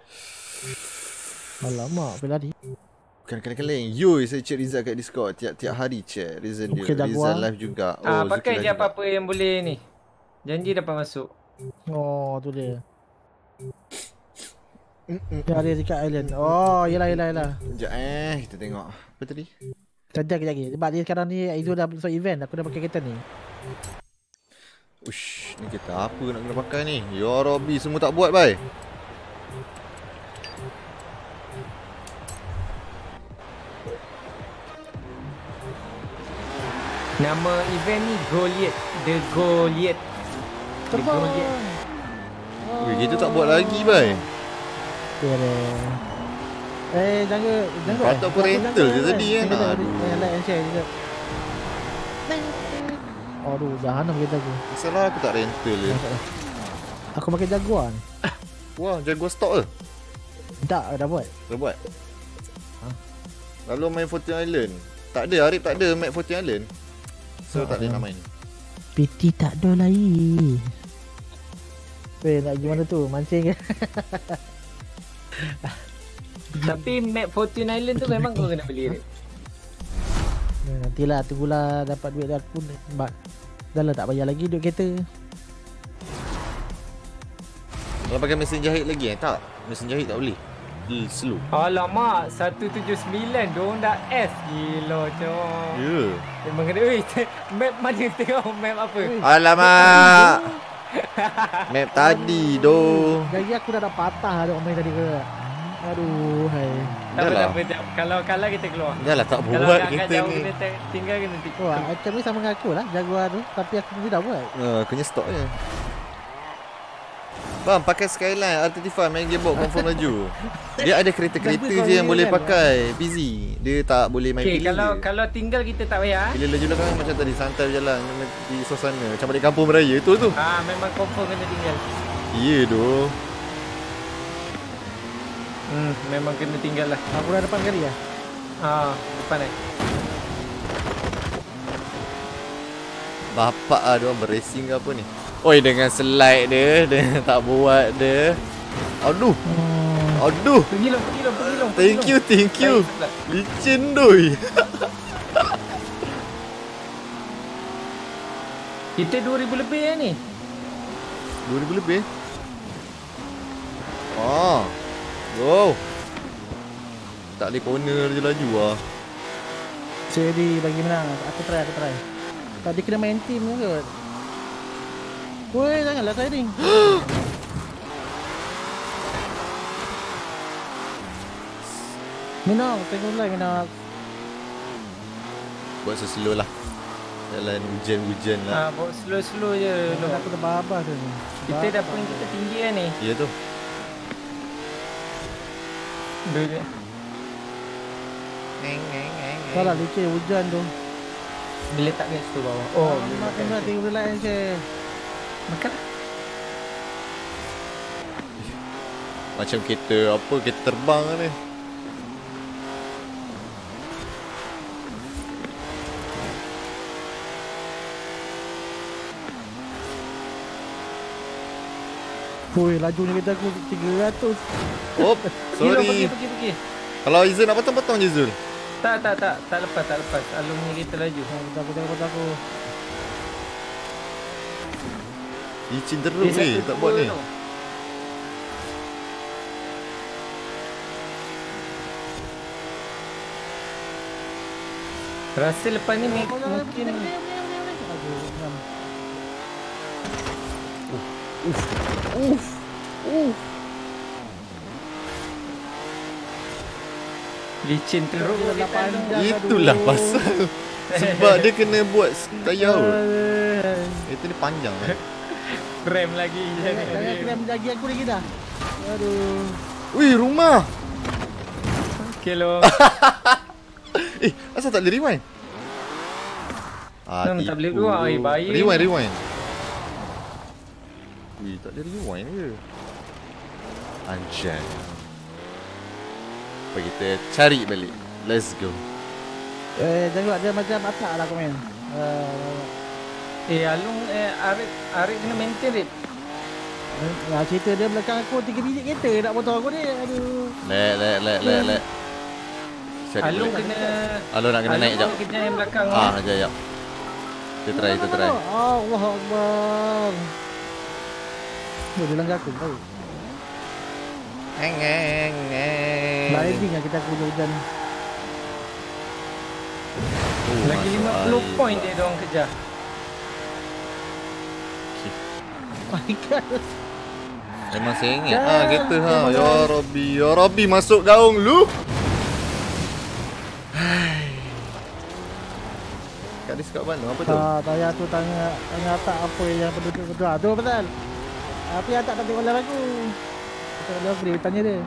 S3: Alamak, Ferrari.
S1: Bukan keleng-keleng. Yo, saya check Rizal kat Discord. Tiap hari check Rizal dia.
S3: Bukan Jaguar.
S1: Rizal live juga.
S2: Pakai
S1: Zuki
S2: je
S1: live juga.
S2: apa-apa yang boleh ni. Janji dapat masuk.
S3: Oh, tu dia. Yang ada dekat island. Oh, yelah.
S1: Sekejap kita tengok. Apa tadi?
S3: Kejap lagi. Sebab dia sekarang ni Izo dah masuk event. Aku dah pakai kereta ni.
S1: Ush, ni kereta apa nak kena pakai ni? Ya Robby, semua tak buat, bye.
S2: Nama event ni Goliath. The Goliath.
S3: Terbang.
S1: Weh, kita tak buat lagi, bye.
S3: Jangan.
S1: Patut aku rental je tadi kan. Aduh.
S3: Like and share juga. Aduh, jahanam kereta aku.
S1: Masalah aku tak rental je.
S3: Aku pakai Jaguar ni.
S1: Wah, Jaguar stock ke?
S3: Tak, dah buat.
S1: Dah buat? Lalu main 14 Island. Tak ada, Arif tak ada map 14 Island. So tak boleh nak main.
S3: PT tak ada lagi. Nak gimana tu? Mancing ke?
S2: Tapi map 14 Island tu memang kau kena beli dia.
S3: Nantilah, tunggulah dapat duit dah pun. Dah lah tak bayar lagi duit kereta.
S1: Kalau pakai mesin jahit lagi tak? Mesin jahit tak boleh. Slow.
S2: Alamak, 179 diorang dah S. Gila cok.
S1: Ya.
S2: Memang kena. Map mana tengok map apa?
S1: Alamak. Map tadi doh.
S3: Jadi aku dah patah ada orang main tadi ke. Aduh, hai.
S2: Tak apa. Kalau kalah kita keluar.
S1: Dah lah tak
S2: Kalau
S1: buat
S2: agak
S1: kita
S2: jauh
S1: ni.
S2: kita tinggal kena tidur.
S3: Wah, item ni sama dengan aku lah, Jaguar tu. Tapi aku ni dah buat.
S1: Aku punya stok je. Bang, pakai Skyline R35 main gearbox confirm laju. Dia ada kereta-kereta je yang boleh pakai PZ. Dia tak boleh main
S2: Okay,
S1: pilih.
S2: kalau tinggal kita tak payah.
S1: Bila laju belakang macam tadi santai berjalan di suasana macam balik kampung beraya tu.
S2: Memang confirm kena tinggal.
S1: Ya doh.
S2: Memang kena tinggal lah.
S3: Aku dah depan kali lah.
S2: Depan
S1: Bapak dia orang beracing ke apa ni? Oi, dengan slide dia tak buat dia. Aduh.
S2: Pergi long.
S1: Thank you. Licin doi.
S2: Kita 2000 lebih lah ni.
S1: 2000 lebih. Go. Tak boleh corner je laju lah.
S3: Jadi bagi menang. Aku try. Tadi kena main team ke? Woi, janganlah sliding. Minang, tengok lah Minang.
S1: Buat slow lah. Jalan hujan-hujan lah.
S2: Bawa slow je.
S3: Aku dah babas tu ni.
S2: Kita dah point kita tinggi lah ni.
S1: Ya tu.
S3: Tak lah, licin hujan tu.
S2: Bila tak gas tu bawah.
S3: Tengok tinggal lah and share.
S2: Makan.
S1: Macam kereta terbang ni.
S3: Woi, lajunya kereta aku 300.
S1: Sorry.
S2: Pergi.
S1: Kalau Izul nak potong je Zul.
S2: Tak lepas. Alung ni kita laju.
S3: Aku.
S1: Licin teruk ni, tak buat ni.
S2: Rasa lepas ni mungkin licin teruk
S1: Itulah pasal. Sebab dia kena buat tayar. Itu ni panjang kan.
S2: Rem lagi.
S3: Jangan krem lagi aku lagi dah. Aduh.
S1: Wih, rumah.
S2: Okay lo.
S1: Asal tak boleh rewind?
S2: Tak boleh rewind, bahaya.
S1: Rewind. Wih, tak boleh rewind ke? Anjan. Apa kita cari balik. Let's go.
S3: Tengok dia macam atak lah komen.
S2: Alung Arif kena maintain Rip.
S3: Cerita dia belakang aku 3 minit kereta nak potong aku ni. Aduh.
S1: Lek.
S2: Alung kena
S1: nak kena naik jap.
S2: Kena yang belakang.
S1: Jap. Kita try.
S3: Allah Akbar. Dia langgar aku tahu. Sliding lah kita aku hujan.
S2: Lagi 50 point dia diorang kejar.
S3: My God.
S1: Memang saya ingat kereta Ya Rabbi masuk gaung lu. Kat dia sekat mana apa tu?
S3: Tanya tu tanya atak apa yang penduduk kedua. Tu betul. Tapi atak tak tengok live aku. Tengok live aku dia tanya dia.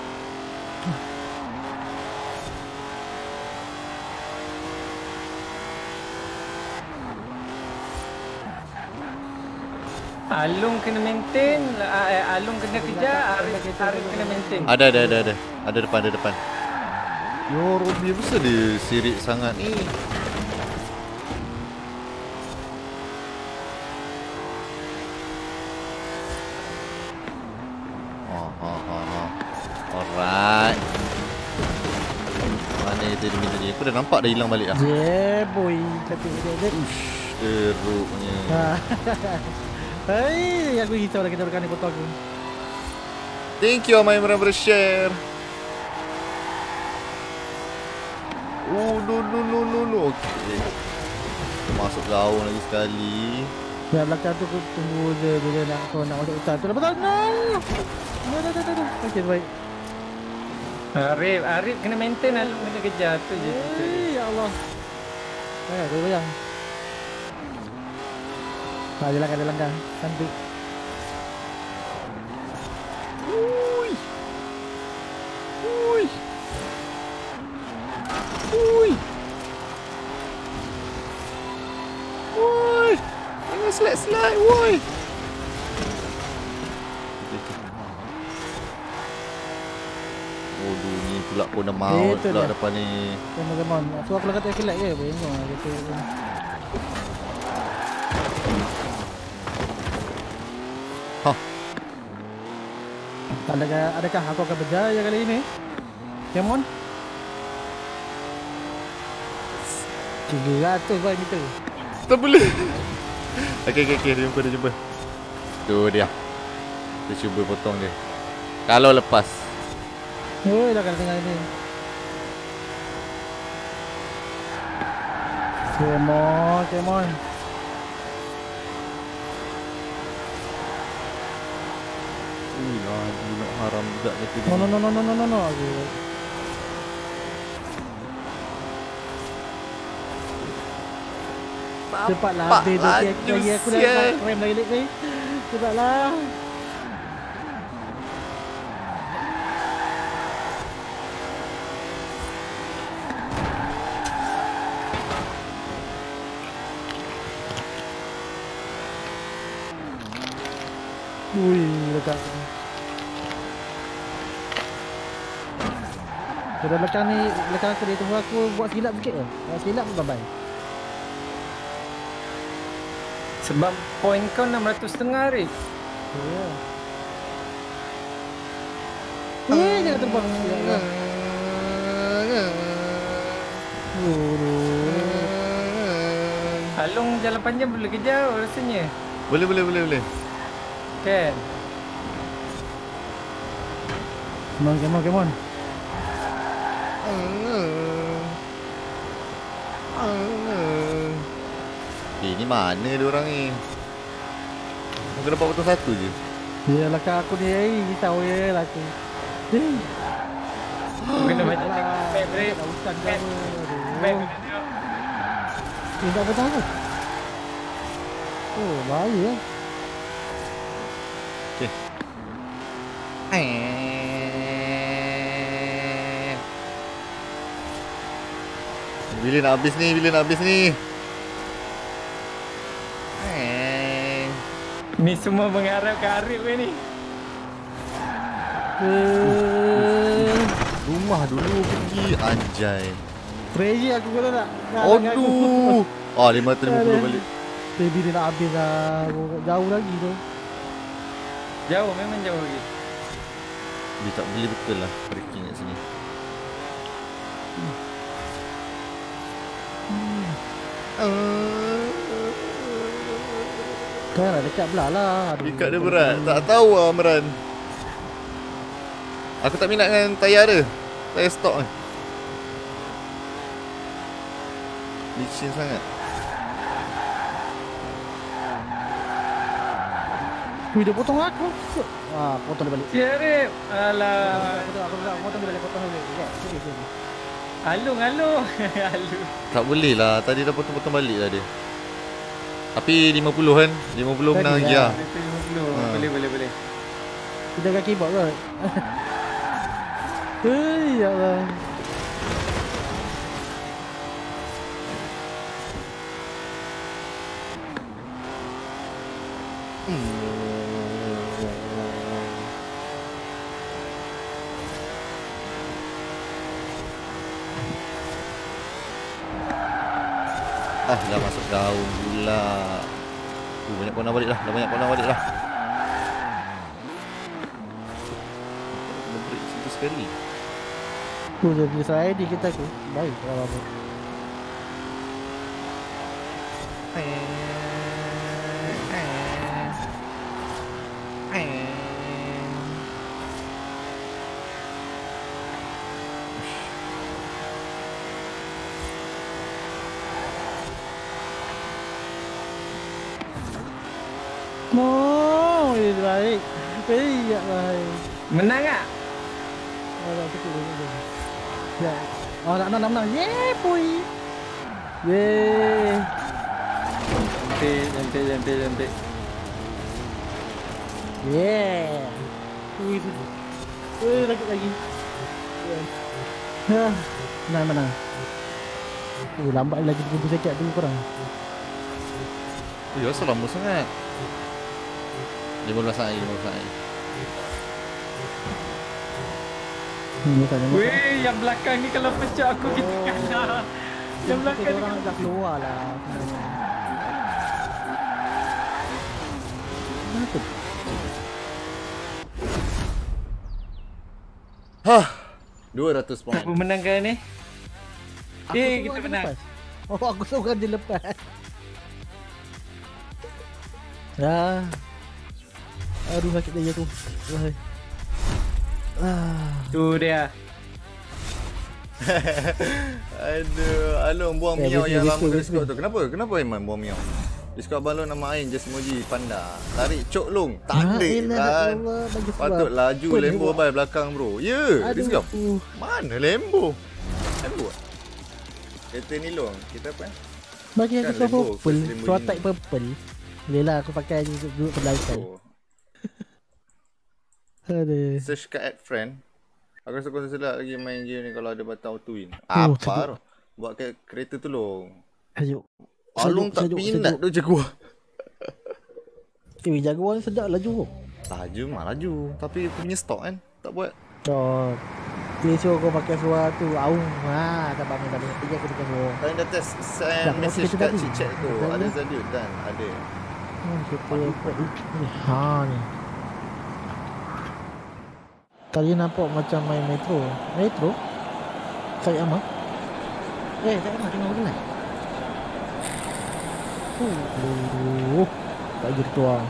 S2: Alung kena maintain, Alung kena kejar, Arif kena maintain.
S1: Ada depan. Ya Rabbi, besar dia sirik sangat ni. Alright. Mana dia ni? Aku dah nampak dah hilang balik lah.
S3: Yeah boy. Tapi dia.
S1: Teruknya.
S3: Hei, aku risau dah kita berkani foto aku.
S1: Thank you Amai yang ber-share. No. Okay. Masuk gaung lagi sekali.
S3: Ya belakang tu aku tunggu dia nak masuk hutan. Tu lepas no. Okey baik.
S2: Arif kena maintain, Alung kena kejar tu je.
S3: Ya Allah. Aku bayang. Ada langkah. Cantik.
S1: Ui. Jangan slide, woi. Waduh, ni pula kena maut pula depan ni.
S3: Come on. So aku kata feel like bengong gitu. Adakah aku akan berjaya kali ini? Come on. 300 baik kita.
S1: Tak boleh. Okey, dia jumpa. Tu dia. Kita cuba potong dia. Kalau lepas.
S3: Dah kena tengah ini. Come on.
S1: Nak haram juga ni tu.
S3: No. Cepatlah habis lagi aku dah rem lagi ni. Cepatlah. Dekat. Sudah belakang aku dia tunggu aku buat silap sikit ke? Buat silap bye-bye.
S2: Sebab point kau 600.5 Arif.
S3: Ya. Jangan terbang.
S2: Along jalan panjang boleh ke jauh rasanya.
S1: Boleh.
S2: Kan?
S3: Come on.
S1: Ni mana dia orang ni? Aku dapat potong satu je.
S3: Ya lah aku ni, tahu ya lah aku.
S2: Kena macam back break.
S3: Dah hutan ke
S2: Back.
S3: apa.
S2: Back.
S3: Tak apa tahu. Oh, bahaya.
S1: Okay. Bila nak habis ni?
S2: Ni semua mengharap ke Arif ni.
S1: Rumah dulu pergi anjay.
S3: Crazy aku kalau nak.
S1: Aduh. 550 balik.
S3: Baby dia nak habis lah. Jauh lagi tu.
S2: Jauh, memang jauh lagi.
S1: Dia tak boleh betul lah braking kat sini.
S3: Kan lah dekat belah lah.
S1: Dekat dia berat. Tak tahu lah Amran. Aku tak minat dengan tayar dia. Tayar stok ni. Licin sangat.
S3: Wih, dia potong aku. Potong dia balik.
S2: Si Arif. Alah.
S3: Aku potong dia balik, potong dia balik. Sini.
S2: Alung. Alung.
S1: Tak boleh lah. Tadi dah potong-potong balik lah dia. Tapi 50 kan? 50 menang lagi lah.
S2: Boleh.
S3: Kita kat keyboard kot. Hei, ya Allah.
S1: Dah masuk daun pula. Banyak corner balik lah. Kena break situ sekali.
S3: Tu je bisa ID kita tu. Baik kalau apa. Baik. Ya baik.
S2: Menang tak?
S3: Cukup. Ya. Nak menang. Yeah, boy. Yeah.
S2: Cantik.
S3: Yeah. Lagi. Menang. Lambat lagi 30 sekejap tu korang.
S1: Asal lama sangat. 15 saat lagi.
S2: Weh, yang belakang ni kalau pecah aku kita kalah. Yang belakang ni
S3: orang dah keluar lah. Kenapa?
S1: 200 poin.
S2: Siapa menangkan ni? Kita menang.
S3: Aku seorang dia lepas. Aduh sakit dia tu.
S2: Tu dia.
S1: Aduh, Along buang miau yang lama Discord tu. Kenapa Iman buang miau? Discord balon nama Ain just emoji panda. Tarik cok long. Tak ada kan. Patut laju Lambo bay belakang bro. Ya, Discord. Mana Lambo? Kereta ni long. Kita apa?
S3: Bagi aku purple. Suara type purple. Boleh lah aku pakai duduk sebelah kan. Aduh.
S1: Search kat add friend. Aku rasa kau silap lagi main game ni kalau ada batang twin. Apa tu? Buat kat kereta tu long.
S3: Ayo.
S1: Along tak minat tu Jaguar.
S3: Jaguar ni sedap laju.
S1: Laju. Tapi aku punya stok kan. Tak buat.
S3: Dia suruh kau pakai suara tu. Aung. Tak bangun. Pergi aku pakai suara.
S1: Kalian dah test send message kat chat tu. Ada Zaliud dan ada.
S3: Ni. Tadi nampak macam main metro. Saya Amar. Tak nak tengok betul lah. Tak gitu ah.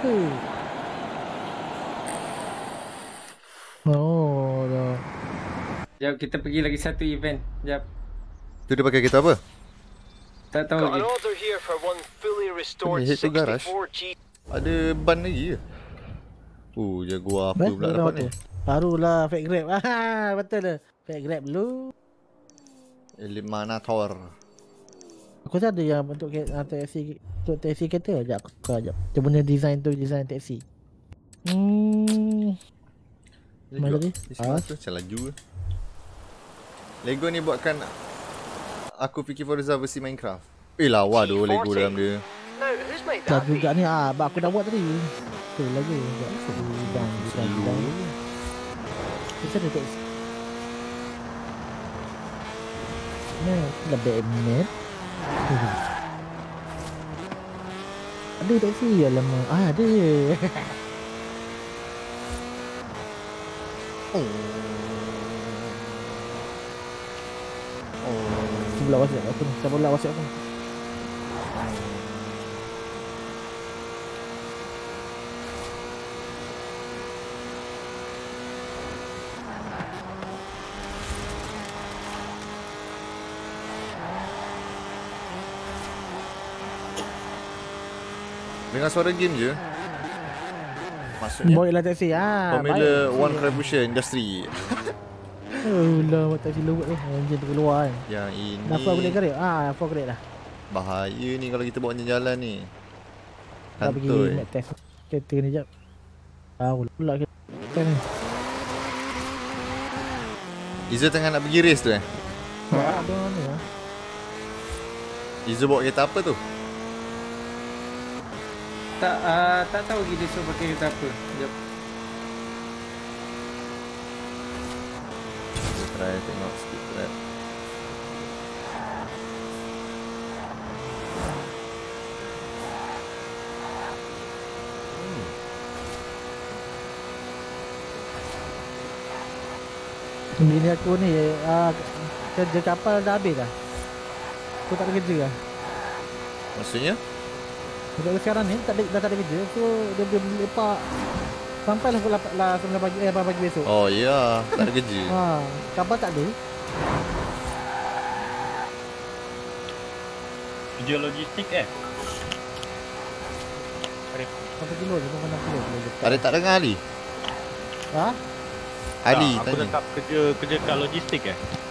S3: Oh, dah.
S2: Jap, kita pergi lagi satu event. Jap.
S1: Tu dia pakai kereta apa?
S2: Tak tahu
S4: Got
S2: lagi.
S4: an order here for one fully restored
S1: Ni, itu garage.
S4: 64G.
S1: Ada ban lagi ke? Jaguar apa pula dapat ni?
S3: Barulah fake grab. Betul lah. Fake grab dulu.
S1: Eliminator.
S3: Aku rasa ada yang untuk taxi, untuk taxi kereta. Sekejap aku tukar sekejap. Macam mana design tu, design taxi. Mana tadi?
S1: Di sana tu macam laju ke. Lego ni buatkan aku fikir Forza versi Minecraft. Lawa tu Lego dalam dia.
S4: Now, who's made
S3: Dah
S4: that be?
S3: juga ni aku dah buat tadi. Tu lagi. Design. Macam ada taxi. Lebih enak. Ada taxi alamak. Ada. Sebelah WhatsApp aku ni. Sebelah WhatsApp aku.
S1: Dengan suara game je. Maksudnya
S3: Boy lah taxi.
S1: Formula One Revolution Industry.
S3: Lah buat taxi luar tu. Enjin tu keluar kan.
S1: Yang ini
S3: Dah full upgrade ke? Full upgrade dah.
S1: bahaya ni kalau kita bawa jalan ni.
S3: Dah pergi
S1: Kantoi.
S3: nak test kereta ni jap. Pula kereta ni.
S1: Izzah tengah nak pergi race tu
S3: Ada mana lah.
S1: Izzah bawa kereta apa tu?
S2: Tak tahu lagi dia suruh pakai kereta apa. Jap.
S1: Kita try tengok speed trap.
S3: Bini aku ni kerja kapal dah habis dah. Aku tak ada kerja lah.
S1: Maksudnya?
S3: Untuk sekarang ni dah tak ada kerja. So dia boleh lepak sampailah pukul 9 pagi 8 pagi besok.
S1: Oh ya, tak ada kerja.
S3: Kapal tak ada.
S5: Kerja logistik
S3: Berapa kilo je? 6 kilo.
S1: Ada tak dengar Ali? Ali
S5: Aku
S1: tanya.
S5: cakap kerja kat logistik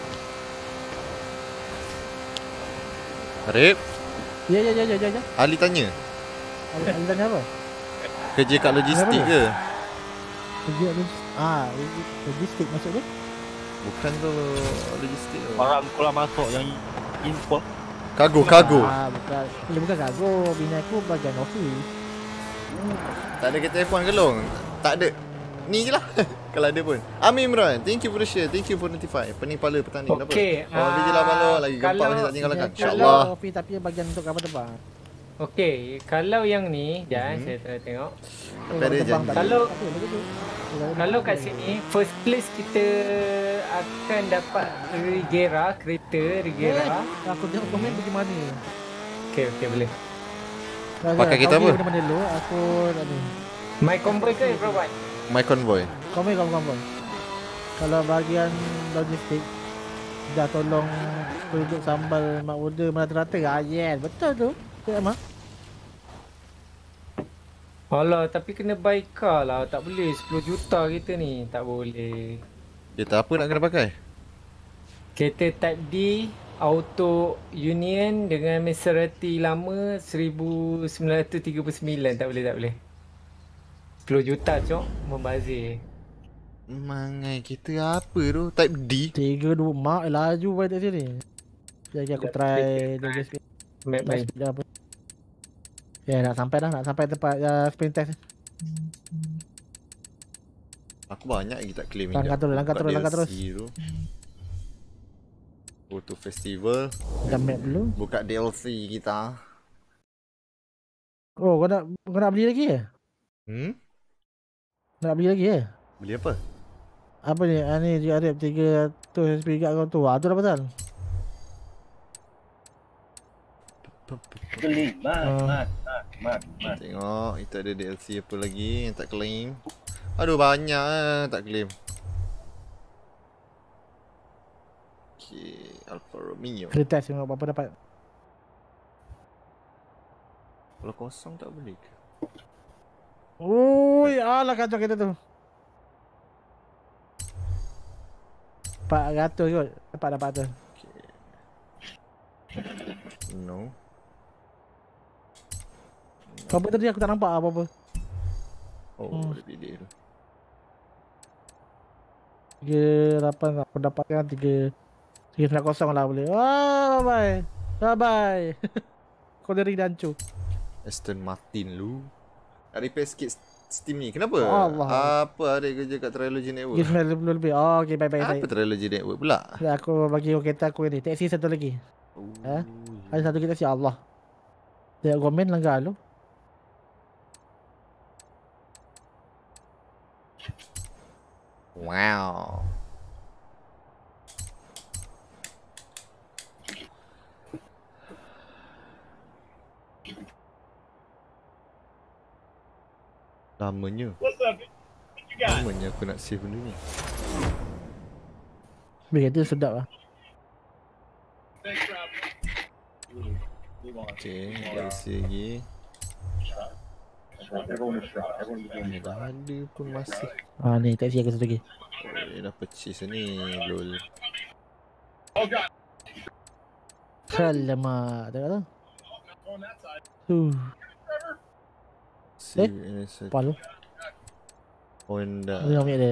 S1: Rip,
S3: Ya.
S1: Ali tanya.
S3: Ali tanya apa?
S1: Kerja kat logistik ke?
S3: Kerja logistik maksud dia?
S1: Bukan tu logistik tu.
S5: Barang keluar masuk yang import.
S1: Kargo.
S3: Bukan. Dia bukan kargo. Bini aku bagian office.
S1: Tak ada kereta F1 ke long? Tak ada. Ni je lah. Kalau ada pun. Amin Imran, thank you for the share. Thank you for notify. Pening kepala petani.
S2: Okey,
S1: Kenapa? Oh, dia je lah Malo. Lagi gempak
S2: kalau-
S1: macam tak tinggalkan.
S3: Bini aku
S1: InsyaAllah.
S3: office tapi bagian untuk kapal terbang.
S2: Okey, kalau yang ni, saya try tengok.
S1: Tapi ada janji.
S2: Kalau kat sini first place kita akan dapat kereta Rigera.
S3: Aku tengok komen pergi mana.
S2: Okey boleh.
S1: Pakai kereta apa?
S3: Mana dulu aku tak ni.
S2: My Convoy ke Everone?
S1: My convoy.
S3: Komen. Kalau bahagian logistik dah tolong penduduk sambal mak order merata-rata. Yes, betul tu. Tak mak.
S2: Alah, tapi kena buy car lah. Tak boleh 10 juta kereta ni. Tak boleh.
S1: Kereta apa nak kena pakai?
S2: Kereta Type D Auto Union dengan Maserati lama 1939. Tak boleh. 10 juta cok, membazir.
S1: Mangai kereta apa tu? Type D?
S3: 3-2 mak laju pada tak sini. Jadi aku try logistik.
S2: Map main.
S3: Speed dah apa. Ya nak sampai tempat sprint test.
S1: Aku banyak lagi tak claim
S3: Langkah terus.
S1: Go to festival.
S3: Dah map dulu.
S1: Buka DLC kita.
S3: Oh kau nak beli lagi ke? Nak beli lagi ke?
S1: Beli apa?
S3: Apa ni? Ni dia ada 300 HP kat kau tu. Tu dah pasal.
S1: Tengok, kita ada DLC apa lagi yang tak claim. Aduh, banyak tak claim. Okay, Alfa Romeo.
S3: Kita test tengok apa dapat.
S1: Kalau kosong tak boleh ke?
S3: Ui, alah kacau kita tu. 400 kot. Dapat tu.
S1: Okay. No.
S3: Apa tadi aku tak nampak apa-apa.
S1: Oh, ada bilik tu.
S3: 38 aku dapatkan 390 lah boleh. Wah, bye bye. Bye bye. Cornering dan hancur.
S1: Aston Martin lu. Nak repair sikit Steam ni. Kenapa?
S3: Allah.
S1: Apa ada kerja kat Trilogy Network?
S3: Give me lebih. Oh, okay, bye bye.
S1: Apa Trilogy Network pula?
S3: Ya, aku bagi kereta aku ni. Taxi satu lagi.
S1: Oh,
S3: Ada satu kita si Allah. Dia komen langgar lu.
S1: wow. Lamanya. Lamanya aku nak save benda ni.
S3: Kereta sedap lah.
S1: Okay, DLC lagi. Dah ada pun masih.
S3: Ni taxi aku satu lagi.
S1: Dah purchase ni, lol.
S3: Alamak, tengok tu. Apa lu?
S1: Honda.
S3: Ni ambil dia.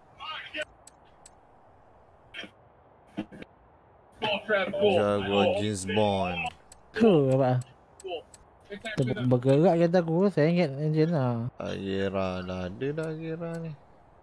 S1: Jaguar James Bond.
S3: Apa? Bergerak kereta aku, saya ingat enjin lah.
S1: Agira dah ada dah Agira ni.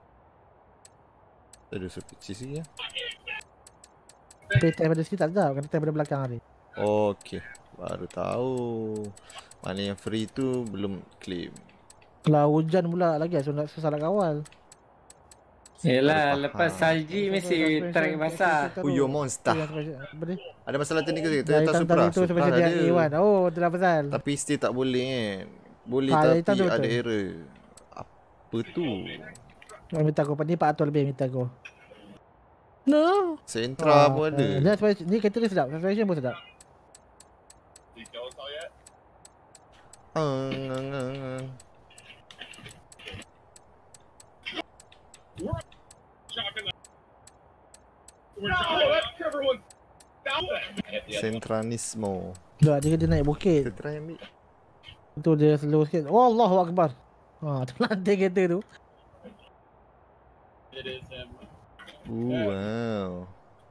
S1: Tak ada suruh purchase lagi lah.
S3: Tapi time pada sini tak ada, kena time pada belakang hari.
S1: Okay, baru tahu. Mana yang free tu belum claim.
S3: Kalau hujan pula lagi, susah nak kawal.
S2: Yelah, lepas salji mesti tarik basah.
S1: Puyo Monster.
S3: Apa ni?
S1: Ada masalah teknik ke?
S3: Dah
S1: Toyota
S3: hitam
S1: Supra.
S3: tadi tu sampai
S1: Supra
S3: jadi
S1: ada.
S3: A1. Oh, tu dah pasal.
S1: Tapi still tak boleh kan. Boleh
S3: Hitam
S1: tapi
S3: tu
S1: ada
S3: betul.
S1: error. Apa tu?
S3: Orang minta aku, ni 400 lebih minta aku. No.
S1: Sentra pun ada.
S3: Ni kereta dia sedap, suspension pun sedap.
S1: Sentranismo.
S3: Tak, dia naik bukit.
S1: Kita try ambil.
S3: Tu dia slow sikit. Oh, Allahu Akbar. Tu lantai kereta tu.
S1: Wow.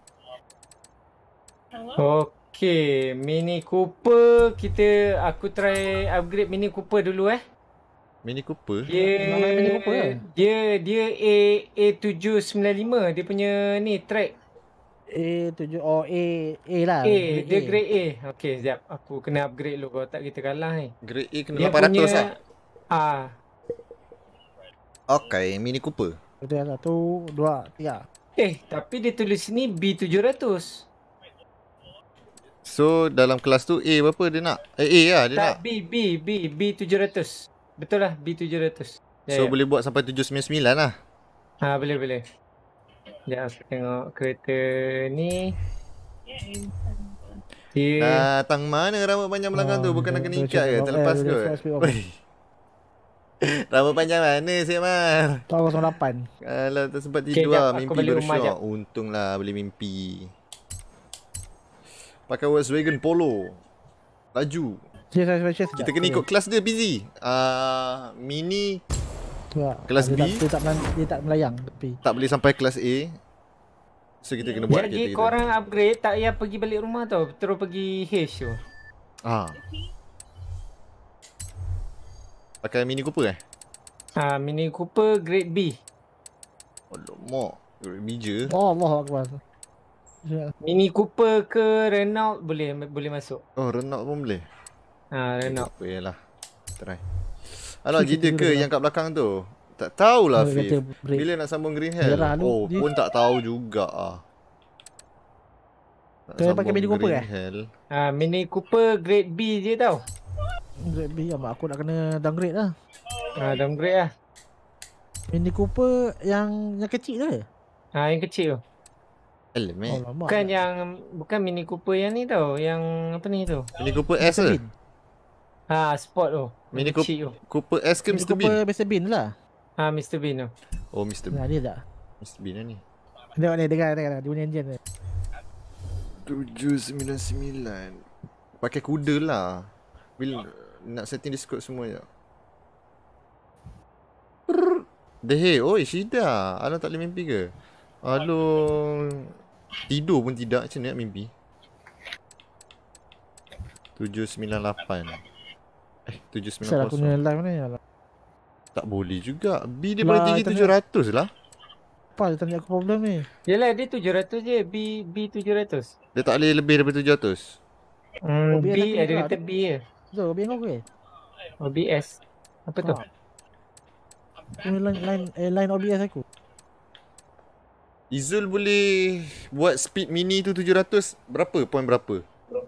S2: Okey, Mini Cooper aku try upgrade Mini Cooper dulu
S1: Mini Cooper?
S3: Nama Mini Cooper ke?
S2: Dia A795 dia punya ni track.
S3: A7 oh A lah.
S2: Dia grade A. Okey, sekejap. Aku kena upgrade dulu kalau tak kita kalah ni.
S1: Grade A kena
S2: Dia
S1: 800
S2: punya,
S1: lah. Okay, Mini Cooper.
S3: Betul lah. 1, 2, 3.
S2: Tapi dia tulis sini B700.
S1: So dalam kelas tu A berapa dia nak? A lah dia nak.
S2: Tak, B700. Betul lah, B700.
S1: So boleh buat sampai 799 lah.
S2: Boleh. Sekejap aku tengok kereta ni.
S1: Datang mana rambut panjang belakang tu? Bukan nak kena ikat ke? Terlepas kot. Rambut panjang mana Syed Mar?
S3: Tahun 08.
S1: Kalau tak sempat tidur lah,
S2: aku
S1: mimpi
S2: balik
S1: baru
S2: rumah
S1: syok.
S2: jap.
S1: Untunglah boleh mimpi. Pakai Volkswagen Polo. Laju. Kita kena ikut kelas dia busy. Mini kelas B.
S3: Dia tak melayang tapi.
S1: Tak boleh sampai kelas A. So kita kena buat
S2: Jadi
S1: kereta
S2: korang upgrade tak payah pergi balik rumah tau. Terus pergi H tu.
S1: Pakai Mini Cooper
S2: Mini Cooper grade B.
S1: Alamak. Grade B je.
S3: Oh, Allahu Akbar.
S2: Mini Cooper ke Renault boleh masuk.
S1: Oh, Renault pun boleh.
S2: Renault.
S1: Apa yalah. Try. Alah, GT ke yang kat belakang tu? Tak tahulah Fif. Bila nak sambung Green Hell?
S3: Merah
S1: Oh, pun tak tahu juga
S3: Kau pakai Mini Cooper
S1: Green
S3: eh?
S1: Hell.
S2: Mini Cooper grade B je tau.
S3: Grade B mak aku nak kena downgrade lah.
S2: Downgrade lah.
S3: Mini Cooper yang kecil ke?
S2: Yang kecil tu.
S1: Elemen.
S3: Alamak.
S2: Bukan Mini Cooper yang ni tau. Yang apa ni tu?
S1: Mini Cooper S ke?
S2: Sport tu.
S1: Mini
S2: kecil tu.
S1: Cooper S ke
S3: Mini
S1: Mr.
S3: Cooper
S1: Bean?
S3: Mr. Bean lah.
S2: Mr. Bean tu.
S1: Oh, Mr.
S3: Nah,
S1: Bean.
S3: dia tak.
S1: Mr. Bean lah ni.
S3: Tengok ni, dengar. Dia punya engine ni.
S1: 799. Pakai kuda lah. Bila nak setting Discord semua je. Deh, oi Syida. Alah tak boleh mimpi ke? Aduh. Tidur pun tidak. Macam mana nak mimpi? 798. 790.
S3: Asal aku punya live ni lah.
S1: Tak boleh juga. B dia
S3: Lah,
S1: paling tinggi 700 lah.
S3: Apa dia tanya aku problem ni?
S2: Yelah dia 700 je. B 700.
S1: Dia tak boleh lebih daripada 700.
S2: B
S3: OBS
S2: ada
S3: tak
S2: kata B je.
S3: So, biar kau ke?
S2: OBS. Apa tu?
S3: Line OBS aku.
S1: Izul boleh buat speed mini tu 700 berapa? Poin berapa?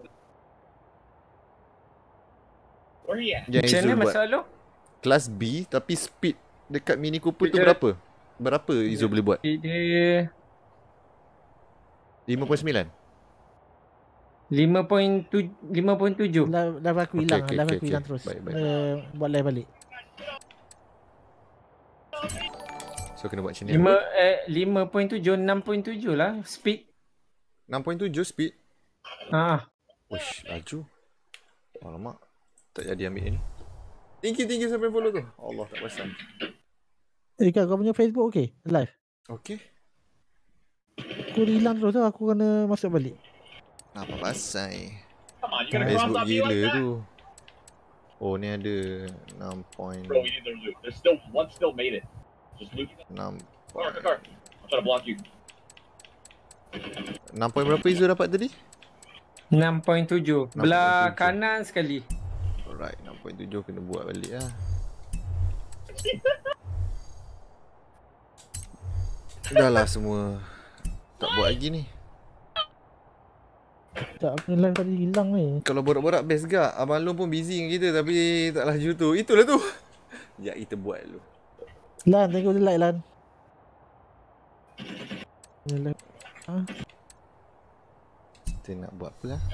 S1: Yang
S2: Macam
S1: Izul
S2: mana
S1: buat
S2: masalah lu?
S1: kelas B tapi speed dekat mini Cooper tu
S2: 700.
S1: berapa? Berapa Izul boleh buat?
S2: Dia
S1: 5.9?
S2: 5.7.
S3: Live aku hilang.
S1: Okey,
S3: Live
S1: okey,
S3: aku hilang
S1: okey.
S3: terus.
S1: Baik, baik.
S3: Buat live balik.
S1: So kena buat macam ni.
S2: 5.7, 6.7 lah speed.
S1: 6.7 speed.
S2: Wish,
S1: laju. Alamak. Tak jadi ambil ni. Thank you sampai follow tu. Allah tak pasal.
S3: Kak, kau punya Facebook okey? Live.
S1: Okey.
S3: Aku hilang terus tau. Aku kena masuk balik.
S1: Apa pasal? Facebook gila tu. Oh ni ada 6.
S6: Bro, we need to loot. There's still one still made it. Just loot.
S1: 6.
S6: Car. I'm trying to block you.
S1: 6 poin berapa Izul dapat tadi?
S2: 6.7. Belah
S1: 6.7.
S2: kanan sekali.
S1: Alright, 6.7 kena buat balik lah. Dah lah semua. Tak buat lagi ni.
S3: Tak, aku live tadi hilang ni.
S1: Kalau borak-borak best gak. Abang Long pun busy dengan kita tapi tak laju tu. Itulah tu. Sekejap kita buat dulu.
S3: Lan, tengok dia like Lan. Live.
S1: Kita nak buat apa lah?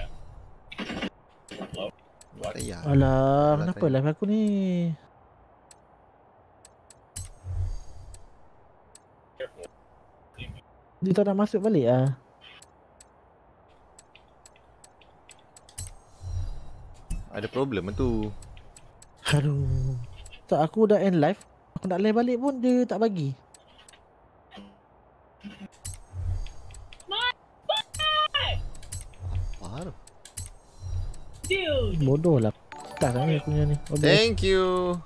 S1: Buat ayah.
S3: Alah, kenapa live aku ni? Dia tak nak masuk balik ah.
S1: Ada problem tu.
S3: Aduh. Tak, aku dah end live. Aku nak live balik pun dia tak bagi.
S1: Apa tu?
S3: Bodoh lah. Tak sangat aku punya ni.
S1: Thank you.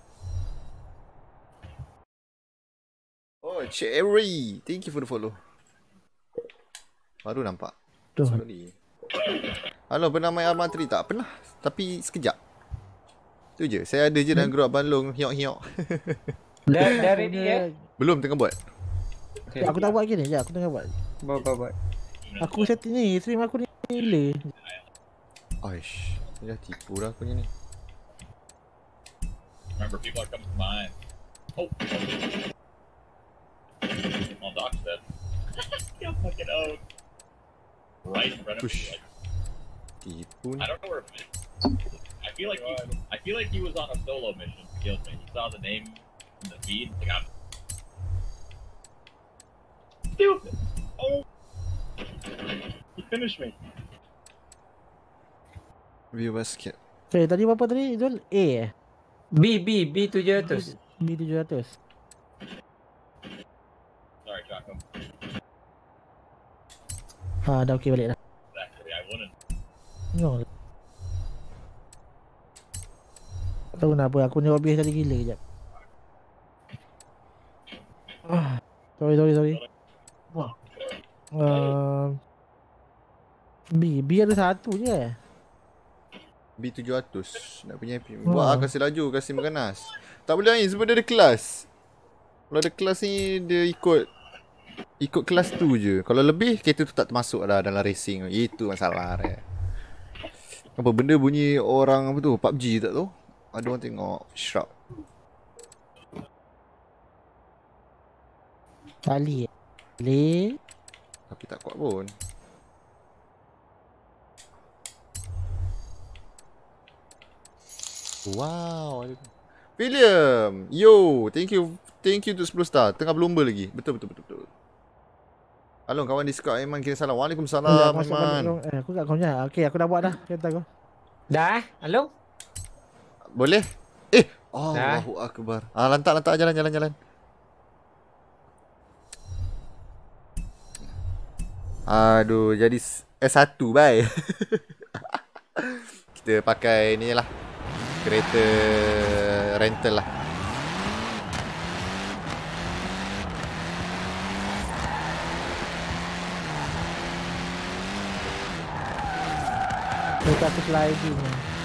S1: Oh, Cherry. Thank you for the follow. Baru nampak.
S3: Tuh.
S1: Sorry. Halo, pernah main Arma 3 tak? Pernah. Tapi sekejap. Tu je. Saya ada je dalam grup Abang Long. Hiok-hiok.
S2: Dah ready ya?
S1: Belum, tengah buat.
S2: Okay.
S3: Aku tak buat lagi ni. Ya, aku tengah buat.
S2: Buat.
S3: Aku setting ni. Stream aku ni gila.
S1: Aish. Dah tipu dah aku ni.
S6: Remember, people are coming to mine. Oh. Well, Doc said. You fucking own. Right in front of
S1: Push.
S6: me.
S1: Tipu ni.
S6: I don't know where. I feel like he was on a solo mission to kill me. He saw the name in the feed. Like, I'm stupid. Oh. He finished me.
S1: View basket.
S3: Okay, tadi berapa tadi? Zul? A eh?
S2: B 700.
S3: B700.
S6: Sorry, Chaco.
S3: Dah okey balik dah.
S6: Actually, I wouldn't.
S3: No. Tak tahu kenapa aku ni OBS tadi gila kejap. Sorry. Wah. B ada satu je.
S1: B700 nak punya happy. Buat lah, kasih laju, kasih menganas. Tak boleh lain sebab dia ada kelas. Kalau ada kelas ni dia ikut Ikut kelas tu je. Kalau lebih, kereta tu tak termasuk dah dalam racing. Itu masalah dia. Apa benda bunyi orang apa tu? PUBG tak tu? Ada orang tengok. Shrub.
S3: Tali. Boleh.
S1: Tapi tak kuat pun. Wow. William. Yo. Thank you untuk 10 star. Tengah berlumba lagi. Betul. Halo kawan Discord Aiman kirim salam. Waalaikumsalam Aiman.
S3: Aku kat kau je. Okey, aku dah buat dah. Kereta aku.
S2: Dah? Halo?
S1: Boleh? Allahu Akbar. Lantak jalan. Aduh, jadi S1 bye. Kita pakai ni lah. Kereta rental lah.
S3: Kereta aku sliding.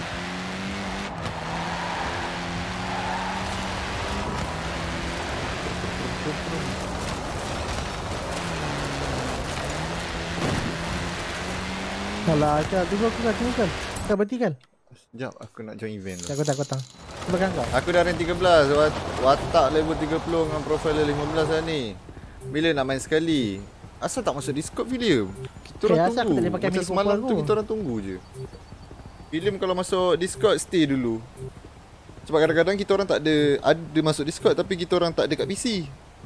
S3: Alah, tunggu aku kan. Kau berhentikan.
S1: Sekejap, aku nak join event dulu.
S3: Aku tak. Belakang kau.
S1: Aku dah rank 13. Watak level 30 dengan profile 15 dah ni. Bila nak main sekali? Asal tak masuk Discord William? Kita orang
S3: asal aku
S1: tunggu.
S3: tak boleh pakai
S1: Macam
S3: mic
S1: semalam
S3: aku.
S1: tu kita orang tunggu je. William kalau masuk Discord stay dulu. Sebab kadang-kadang kita orang tak ada masuk Discord tapi kita orang tak ada kat PC.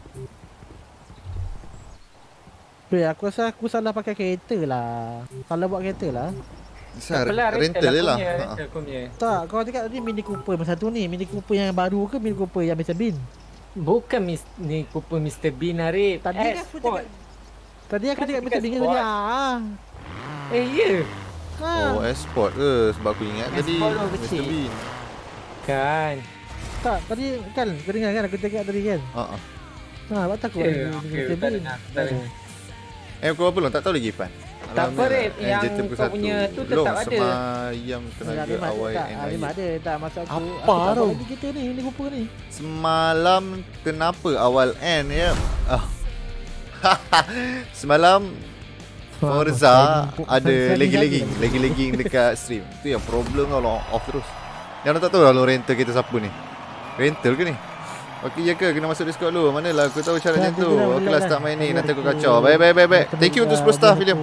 S3: Aku rasa aku salah pakai kereta lah. Salah buat kereta lah.
S1: Besar
S2: apalah,
S1: rental je lah.
S2: Rental aku punya.
S3: Tak, kau cakap tadi Mini Cooper masa tu ni. Mini Cooper yang baru ke Mini Cooper yang Mr. Bean?
S2: Bukan ni Cooper Mr. Bean Arif.
S3: Tadi kan aku
S2: Sport.
S3: cakap Tadi aku
S2: Kan
S3: cakap
S2: dekat
S3: Mr. Bean
S2: Sport.
S3: tadi.
S2: Ya.
S1: Oh, S-Sport ke? Sebab aku ingat tadi
S2: S-Sport tu
S1: Mr.
S2: kecil.
S1: Bean.
S2: Kan.
S3: Tak, tadi kan kau dengar kan aku cakap tadi kan. Buat tak aku buat
S2: Ya,
S3: Mr.
S2: okey,
S3: Bean.
S2: tak dengar, tak dengar.
S1: Kau apa belum? Tak tahu lagi Ipan.
S2: Tak apa, Rip. Yang kau punya tu tetap ada.
S1: Semayam tenaga awal yang
S3: Alim
S1: lain.
S3: ada tak masuk aku.
S1: Apa
S3: Aku tak
S1: tu?
S3: buat lagi kereta ni Mini Cooper ni.
S1: Semalam kenapa awal N ya? Semalam Forza ada lagi-lagi dekat stream. Tu yang problem kalau off terus. Yang orang tak tahu kalau rental kita siapa ni. Rental ke ni? Okey ya ke kena masuk Discord dulu. Manalah aku tahu cara macam tu. Aku lah start main ni nanti aku kacau. Baik. Thank you untuk 10 star William.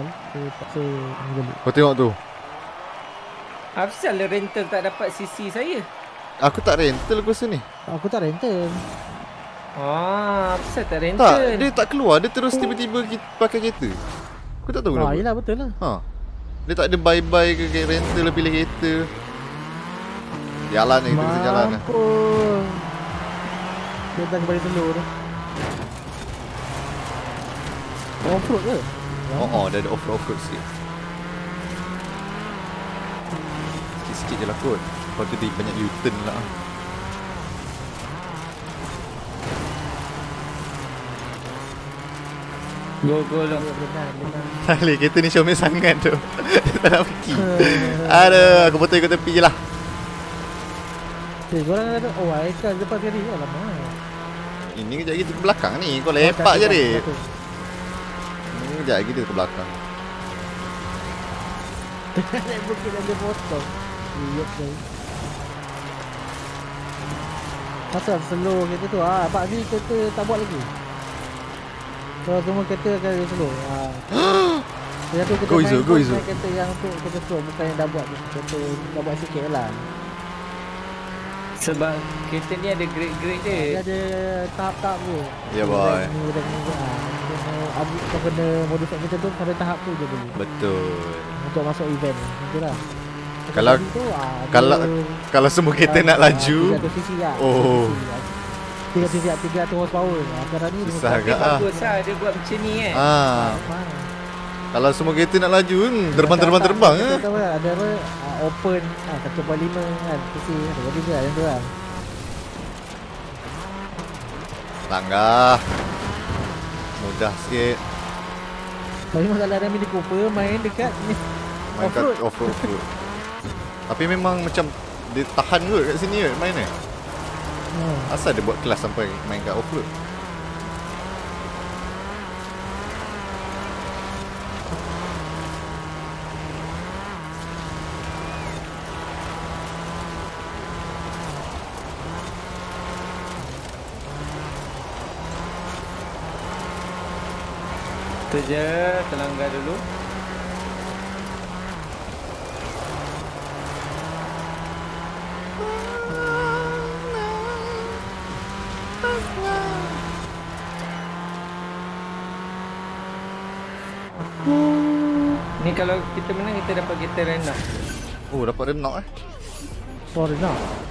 S1: Kau tengok tu.
S2: Apasal rental tak dapat CC saya?
S1: Aku tak rental aku rasa ni.
S3: Aku tak rental.
S2: Apasal tak rental?
S1: Tak, dia tak keluar. Dia terus tiba-tiba pakai kereta. Aku tak tahu kenapa.
S3: Yelah betul lah.
S1: Dia tak ada bye-bye ke rental pilih kereta. Jalan ni, kita bisa jalan lah.
S3: Kita kembali telur tu. Off-road ke?
S1: Dah ada off-road sikit. Sikit-sikit je lah kot. Lepas tu dia banyak U-turn lah.
S2: Go lah.
S3: Benar.
S1: Salih, kereta ni comel sangat tu. Dia tak nak pergi. Aduh, aku betul ikut tepi je lah.
S3: Korang ada. Aikal depan sekali. Alamak.
S1: Ini kejap lagi tu ke belakang ni. Kau lepak je Rik. Ini kejap lagi dia ke belakang.
S3: Naik bukit dan dia potong. Iyyuk ni. Pasal slow kereta tu. Pak ni kereta tak buat lagi. So semua kereta akan slow. Yang tu kita
S1: Go Izu.
S3: kereta yang tu kereta slow. Bukan yang dah buat. Kereta dah buat sikit lah.
S2: Sebab kereta ni ada grade-grade dia.
S3: Dia ada tahap-tahap tu.
S1: Ya boy.
S3: Kau kena modify kereta tu pada tahap tu je boleh.
S1: Betul.
S3: Untuk masuk event. Macam lah.
S1: Kalau semua kereta nak laju.
S3: 300 cc lah. 300 horsepower. Sekarang ni
S1: Susah
S2: Tapi
S1: agak
S2: bagus lah dia buat macam ni kan.
S1: Kalau semua kereta nak laju terbang
S3: Ada apa open 1.5 kan cc ada juga yang tu lah.
S1: Langgar. Mudah sikit.
S3: Tapi masalah ada Mini Cooper main dekat ni
S1: Main kat off-road. Tapi memang macam dia tahan kot kat sini kot main ni. Asal dia buat kelas sampai main kat off-road.
S2: Itu je, terlanggar dulu. Ni kalau kita menang kita dapat kita rendah.
S1: Oh, dapat renok
S3: Sorry nak.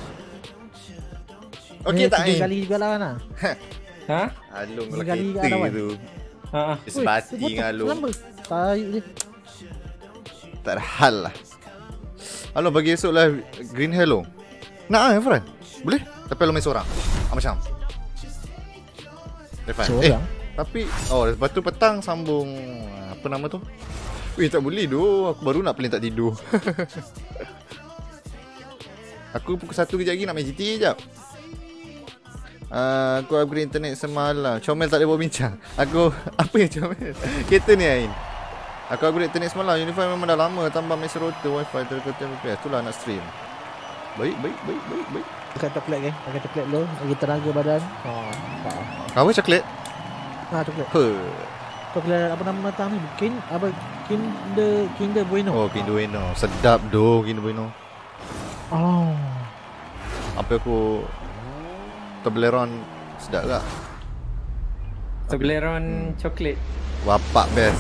S1: Okey tak
S3: 3 kali juga lawan lah.
S2: Ha?
S1: Alung
S3: Tiga
S1: kalau
S3: kali
S1: kereta
S3: lawan.
S1: tu.
S2: Ha.
S1: Sebati dengan Alung.
S3: Lama. Tarik dia.
S1: Tak ada hal lah. Alung bagi esok lah Green Hello. Nak lah Efran? Boleh? Tapi Alung main seorang. Macam Efran.
S3: Seorang?
S1: Tapi lepas tu petang sambung apa nama tu? Weh tak boleh doh. Aku baru nak plan tak tidur. Aku pukul 1 kejap lagi nak main GTA jap. Aku upgrade internet semalam. Comel tak boleh buat bincang. Aku apa yang Comel? Kereta ni Ain. Aku upgrade internet semalam. Unify memang dah lama tambah mesh router wifi terkena FPS. Itulah nak stream. Baik.
S3: Makan coklat kan? Makan coklat dulu. Lagi tenaga badan.
S1: Apa coklat?
S3: Coklat. Coklat apa nama matang ni? Kinder Bueno.
S1: Oh, Kinder Bueno. Sedap doh Kinder Bueno.
S3: Oh.
S1: Apa aku Toblerone sedap tak?
S2: Toblerone coklat.
S1: Wapak best.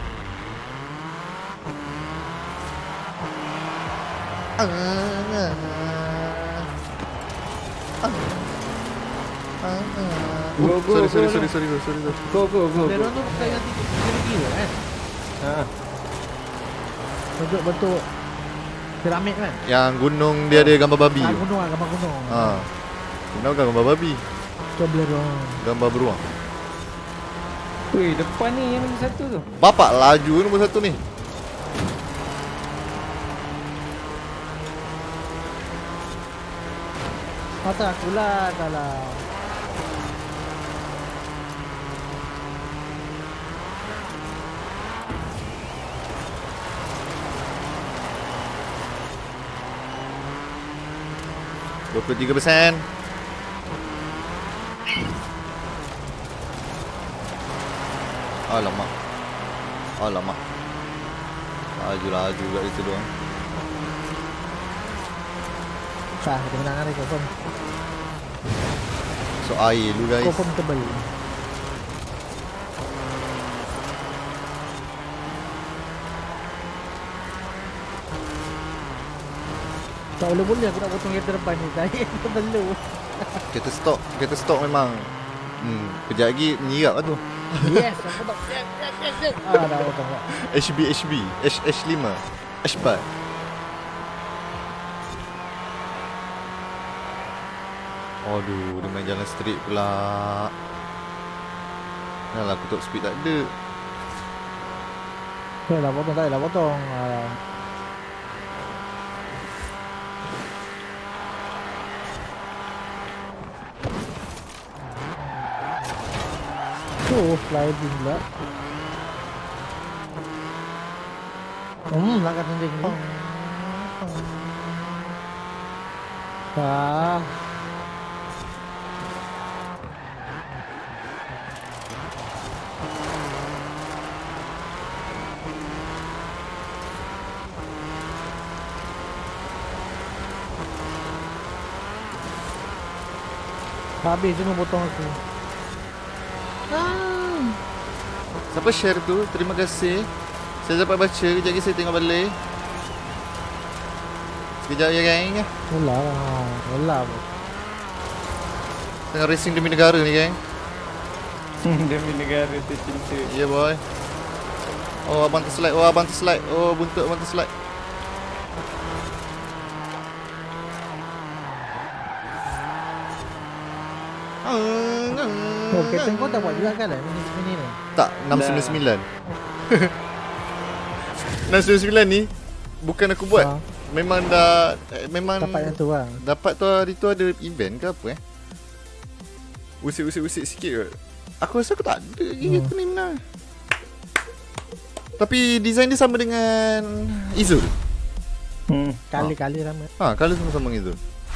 S1: Sorry.
S2: Go.
S3: Toblerone tu bukan yang 3 kilo kan?
S2: Ha.
S3: Bentuk piramid kan?
S1: Yang gunung dia ada gambar babi.
S3: Gunung lah, gambar gunung.
S1: Gunung kan gambar babi.
S3: Toblerone.
S1: Gambar beruang.
S2: Weh, depan ni yang nombor 1 tu.
S1: Bapak laju nombor 1 ni.
S3: Mata aku lah salah. %. Alamak. Laju kat situ doang. Sah, kita menang ni confirm.
S1: So air lu guys.
S3: Confirm tebal. Tak boleh aku nak potong kereta depan ni. Saya perlu.
S1: Kereta stok memang. Kejap lagi menyirap lah tu.
S3: Yes, aku tak. Yes. Dah potong tak.
S1: HB, H5, H4. Aduh, dia main jalan straight pula. Yalah, aku top speed tak ada.
S3: Tak dah potong. Sliding pula. Langkah tending ni. Habis semua potong aku.
S1: Siapa share tu? Terima kasih. Saya dapat baca. Kejap lagi saya tengok balik. Sekejap ya geng.
S3: Olah.
S1: Tengah racing demi negara ni geng.
S2: Demi negara tercinta.
S1: Ya boy. Oh abang terslide. Oh buntut abang terslide.
S3: Kereta kau tak buat juga kan mini ni?
S1: Tak, 699. 699 ni bukan aku buat. Memang dah memang
S3: dapat yang tu lah.
S1: Dapat tu hari tu ada event ke apa Usik sikit kot. Aku rasa aku tak ada lagi kereta ni lah. Tapi design dia sama dengan Izul.
S3: Kali-kali ramai.
S1: Kalau sama-sama dengan Izul.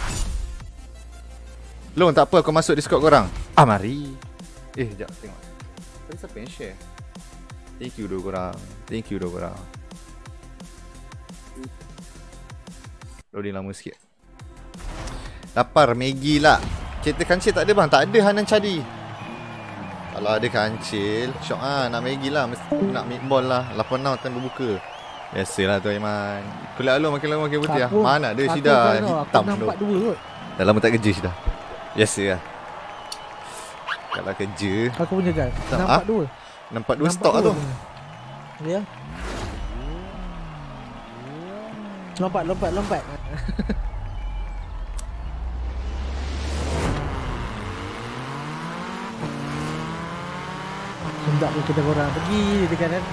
S1: Long, tak apa, aku masuk Discord korang. Mari. Sekejap, tengok. Tadi siapa yang share? Thank you korang. Thank you korang. Loading lama sikit. Lapar Maggi lah. Kereta kancil tak ada bang. Tak ada Hanan cari. Kalau ada kancil, syok nak Maggi lah. Mesti nak meatball lah. 86 time berbuka. Biasalah tu Aiman. Kulit alun makin lama makin putih lah. Mana ada Syida hitam tu.
S3: Nampak dua kot.
S1: Dah lama tak kerja Syida. Biasa lah. Kalau kerja
S3: Aku punya kan.
S1: Tak,
S3: Nampak dua.
S1: nampak dua stok lah tu.
S3: Ya. Lompat. Hendak kita korang pergi dekat kan.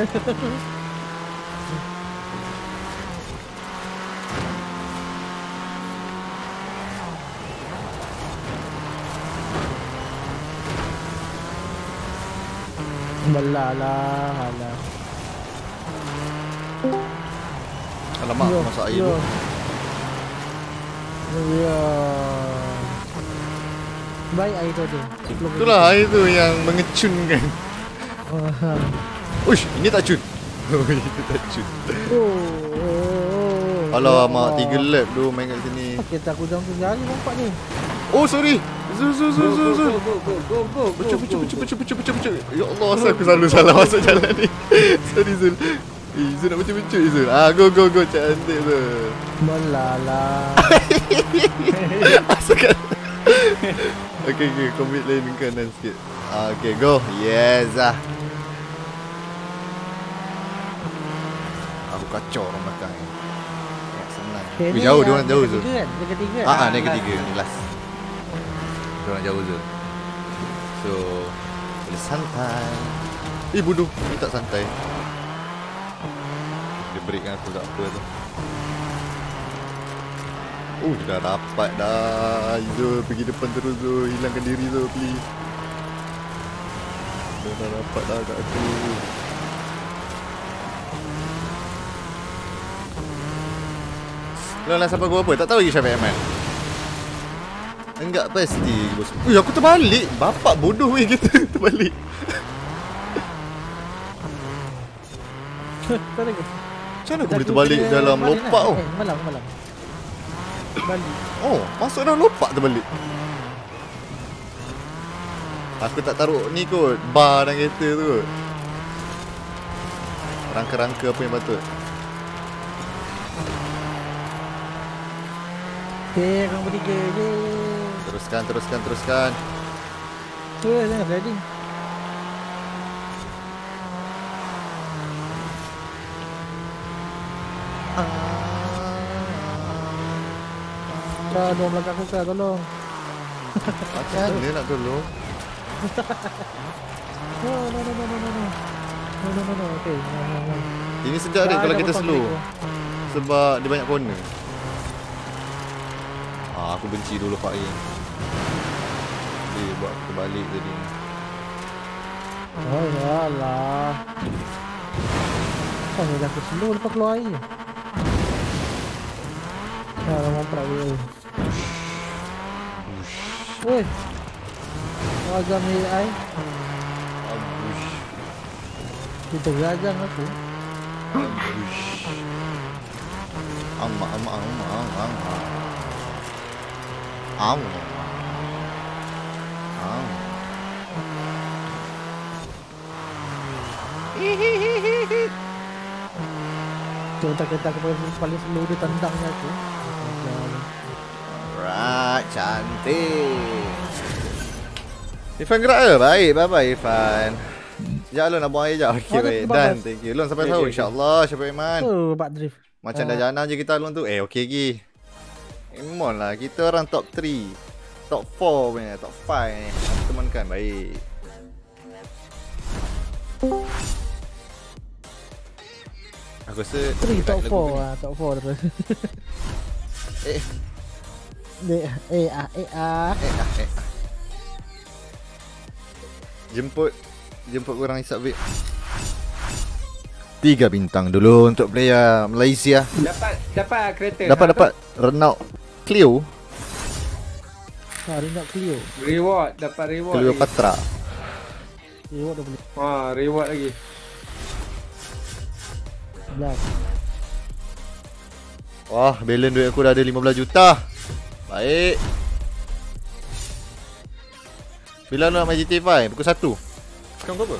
S3: Balalah, alah.
S1: Alamak, masak air tu.
S3: Ya. Baik air tu ada.
S1: Itulah air tu yang mengecunkan. Uish, ini tak cun. Itu tak cun. Alamak, 3 lap tu main kat sini.
S3: Kita aku jam 3 hari nampak ni.
S1: Oh, sorry. Zul.
S2: Go.
S1: Pecah. Ya Allah, asal aku selalu salah masuk jalan ni. Sorry Zul. Zul nak pecah Zul. Go. Cantik Zul.
S3: Balalah.
S1: Asal kan. Okay, commit lane kanan sikit. Okay, go. Yes ah. Aku kacau orang belakang ni. Senang.
S3: Ni
S1: Jauh, dia orang jauh Zul.
S3: Dia ketiga.
S1: Dia ketiga ni last. Dia orang jauh Zul. So, boleh santai. Bodoh, ni tak santai. Dia break dengan aku tak apa tu. Dah dapat dah. Zul, pergi depan terus Zul. Hilangkan diri Zul, please. Dah dapat dah kat aku. Lo nak sampai gua apa? Tak tahu lagi Syafiq Ahmad. Enggak pasti bos. Aku terbalik. Bapak bodoh weh kita terbalik. Macam mana aku boleh terbalik dalam lopak tu?
S3: Malam. Balik.
S1: Oh, masuk dalam lopak terbalik. Aku tak taruh ni kot, bar dalam kereta tu kot. Rangka-rangka apa yang patut.
S3: Okay, orang bertiga je.
S1: Teruskan.
S3: Jangan riding. Tolong belakang aku kak, tolong.
S1: Macam mana nak tolong?
S3: No. Okay.
S1: Ini sedap dek kalau kita slow. Sebab dia banyak corner. Aku benci dulu Pak Ain. Dia buat aku balik tadi.
S3: Oh yalah. Kau ni dah aku slow lepas keluar air. Dah mampu dia. Woi. Rajang AI.
S1: Abush.
S3: Kita rajang aku.
S1: Abush. Amak.
S3: Kereta aku paling slow dia tendangnya aku.
S1: Alright, cantik. Irfan gerak ke? Baik, bye-bye Irfan. Sekejap Lon nak buang air sekejap. Okay, baik. Done, thank you. Lon sampai sahur insyaAllah. Syafiq Iman.
S3: Bak drift.
S1: Macam dah jana je kita Lon tu. Okay lagi. Emon lah, kita orang top 3. Top 4 punya, top 5 ni. Teman kan, baik. Aku rasa
S3: 3 top 4 lah, top 4 terus.
S1: Jemput korang hisap vape. 3 bintang dulu untuk player Malaysia.
S2: Dapat kereta.
S1: Dapat Renault Clio.
S3: Renault Clio.
S2: Reward, dapat reward.
S1: Clio
S2: lagi.
S1: Patra.
S3: Reward dah boleh.
S2: Reward lagi.
S3: 11.
S1: Wah, balance duit aku dah ada 15 juta. Baik. Bila lu nak main GTA 5? Pukul 1. Sekarang pukul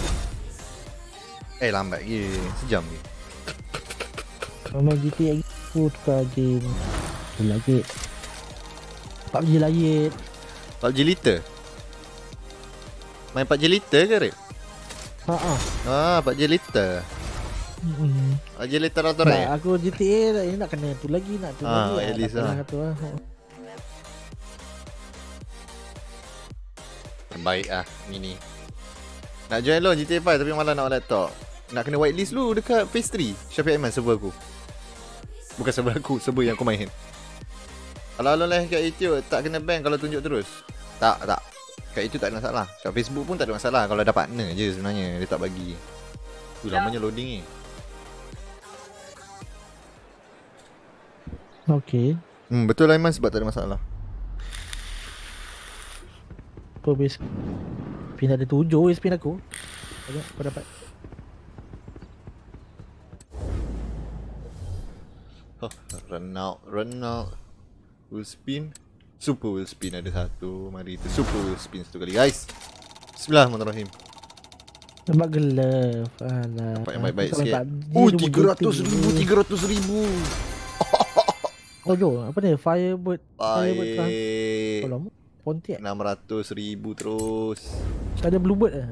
S1: apa? Lambat lagi. Sejam lagi.
S3: Kalau main GTA aku tukar game lagi. PUBG lagi.
S1: PUBG Liter? Main PUBG Liter ke, Rip? PUBG Liter. PUBG Liter atau Rip?
S3: Aku GTA nak kena tu lagi, nak tu lagi.
S1: At least lah. Terbaik lah mini. Nak join lo GTA 5 tapi malah nak laptop. Nak kena whitelist lu dekat Phase 3. Syafiq Aiman server aku. Bukan server aku, server yang aku main. Kalau Alon live kat YouTube tak kena ban kalau tunjuk terus. Tak. Kat YouTube tak ada masalah. Kat Facebook pun tak ada masalah kalau ada partner je sebenarnya dia tak bagi. Tu lamanya loading ni.
S3: Okay.
S1: Betul lah Aiman sebab tak ada masalah.
S3: Apa base? Spin ada 7 spin aku. Ada apa dapat?
S1: Run out. Will spin. Super will spin ada satu. Mari kita super will spin satu kali guys. Bismillahirrahmanirrahim.
S3: Nampak gelap. Alah.
S1: Nampak yang baik-baik sikit. 300,000.
S3: Oh jo, apa ni? Firebird.
S1: Baik.
S3: Kalau Pontiac
S1: 600,000 terus.
S3: ada Bluebird lah.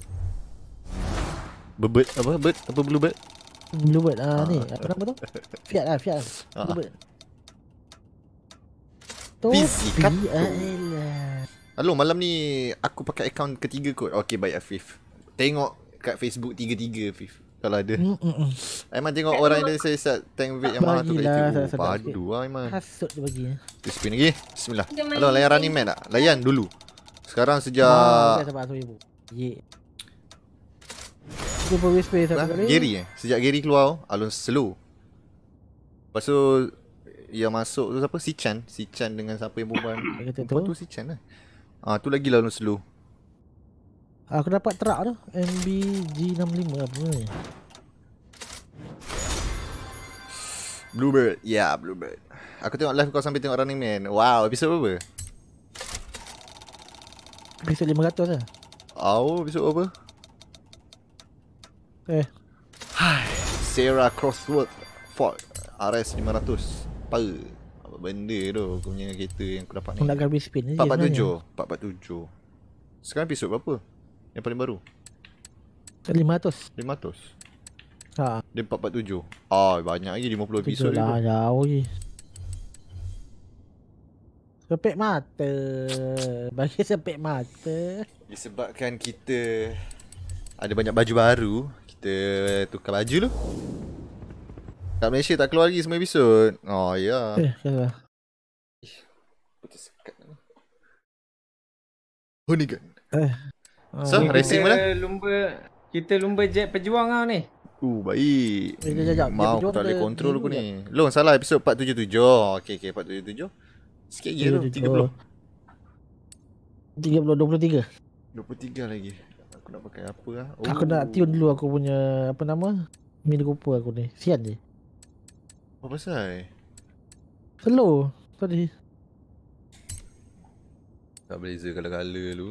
S1: Bird apa? Bird? Apa Bluebird?
S3: Bluebird ni apa nama tu? Fiat Bluebird.
S1: Pisikat.
S3: Alah.
S1: Halo, malam ni aku pakai akaun ketiga kot. Okey, baik Afif. Tengok kat Facebook 3 Afif. Kalau ada. Aiman tengok orang Indonesia tank weight yang mahal tu kat YouTube. Padu lah Aiman.
S3: Hasut dia bagi.
S1: Kita spin lagi. Bismillah. Halo, layan Running Man tak? Layan dulu. Sekarang sejak
S3: Sabar 1,000. Ye. Dia boleh space satu kali.
S1: Gary Sejak Gary keluar, Alon slow. Lepas tu yang masuk tu siapa? Si Chan dengan siapa yang perempuan? Perempuan tu si Chan lah. Tu lagi lah Alon slow.
S3: Aku dapat truck tu MBG65 apa ni.
S1: Bluebird. Ya, Bluebird. Aku tengok live kau sambil tengok Running Man. Wow, episod berapa?
S3: Episod 500 lah.
S1: Episod berapa? Sarah Crossworth Ford RS 500. Apa benda tu aku punya kereta yang aku dapat ni.
S3: Aku nak habis spin je
S1: 447. Sekarang episod berapa? Yang paling baru?
S3: 500.
S1: Dia 447. Banyak lagi 50 episod
S3: lah,
S1: tu.
S3: jauh lagi. Sepek mata. Bagi sepek mata.
S1: Disebabkan kita ada banyak baju baru, kita tukar baju tu. Kat Malaysia tak keluar lagi semua episod. Ya.
S3: Salah.
S1: Putus sekat ni. Hoonigan. So, racing mana?
S2: Kita lumba jet pejuang kau ni.
S1: Baik.
S3: Sekejap.
S1: Mau aku tak boleh kontrol aku ni. Long salah episod 477. Okey 477. Sikit lagi tu
S3: 23
S1: lagi. Aku nak pakai apa lah?
S3: Aku nak tune dulu aku punya apa nama? Mini Cooper aku ni. Sian je.
S1: Apa pasal?
S3: Slow tadi.
S1: Tak beza color-color dulu.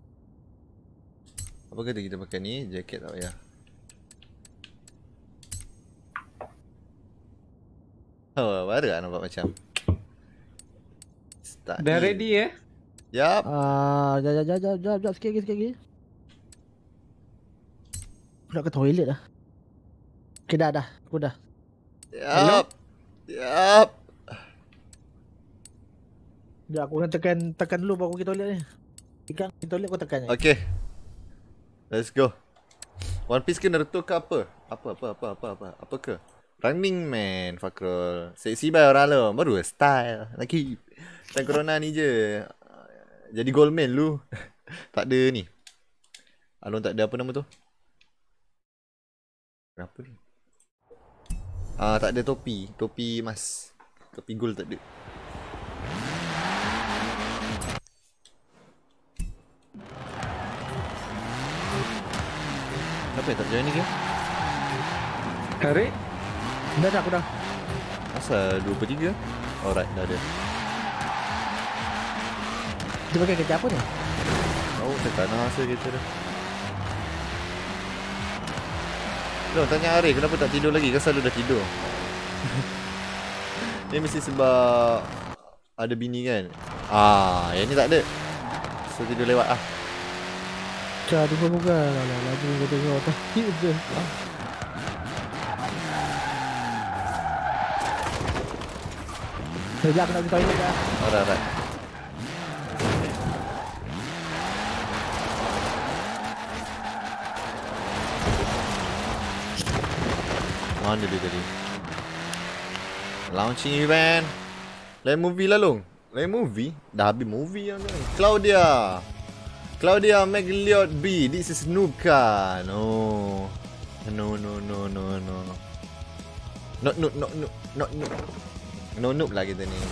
S1: Apa kata kita pakai ni? Jaket tak payah. Baru tak nampak macam start
S2: Dah
S1: ni.
S2: ready
S1: Yup.
S3: Jap sikit lagi. Aku nak ke toilet dah. Okay dah. Aku dah.
S1: Yup.
S3: Sekejap aku akan tekan dulu baru pergi toilet ni. Ikan pergi toilet aku tekan je.
S1: Okay. Let's go. One Piece ke Naruto ke apa? Apa ke? Running Man, Fakrul. Seksi bay orang lo. Baru style. Lagi. Time corona ni je. Jadi goldman lu. Tak ada ni. Alon tak ada apa nama tu? Kenapa ni? Tak ada topi. Topi emas. Topi gold tak ada. Apa yang tak join ni ke?
S2: Tarik.
S3: Dah aku dah.
S1: Asal 2/3? Alright, dah ada.
S3: Dia pakai kerja apa ni?
S1: Oh, saya tak nak rasa kereta dah. Loh, tanya Arif kenapa tak tidur lagi? Kan selalu dah tidur. Ni mesti sebab ada bini kan? Yang ni tak ada. So tidur lewat lah.
S3: Cak, tunggu bukan. Laju kau tengok. Tak je. Sekejap aku nak pergi toilet dah.
S1: Alright. Mana dia tadi? Launching event. Lain movie lah long. Lain movie? Dah habis movie yang ni. Claudia Magliot B. This is Nuka. No. No noob lah kita ni.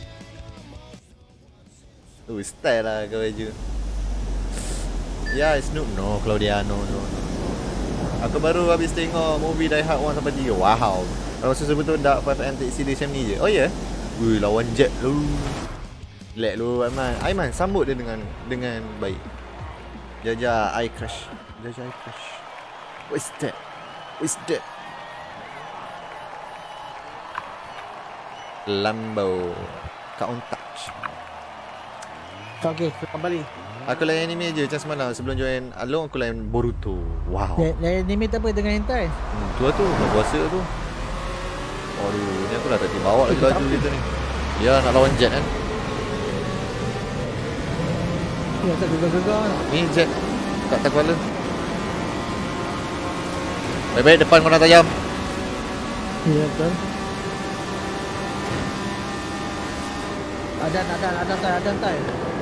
S1: Style lah kau baju. Yeah, it's noob. No, Claudia. No. Aku baru habis tengok movie Die Hard 1 sampai 3. Wow. Rasa sebetul Dark 5 Antique Series macam ni je. Oh ya? Yeah? Wih, lawan Jet lu. Lek lu Aiman sambut dia dengan baik. Jaja eye crush. What's that? Lambo Count Touch.
S3: Okay, kembali.
S1: Aku layan anime je macam semalam. Sebelum join Along aku layan Boruto. Wow.
S3: Layan anime tak apa dengan hentai.
S1: Tu lah tu, dah puasa tu. Aduh, ni aku dah tak bawa lagi baju kita ni. Ya, nak lawan Jet kan.
S3: Ya, tak gegar-gegar.
S1: Ni Jet kat kepala. Baik-baik depan kau nak tajam.
S3: Ya, betul. Ada tai.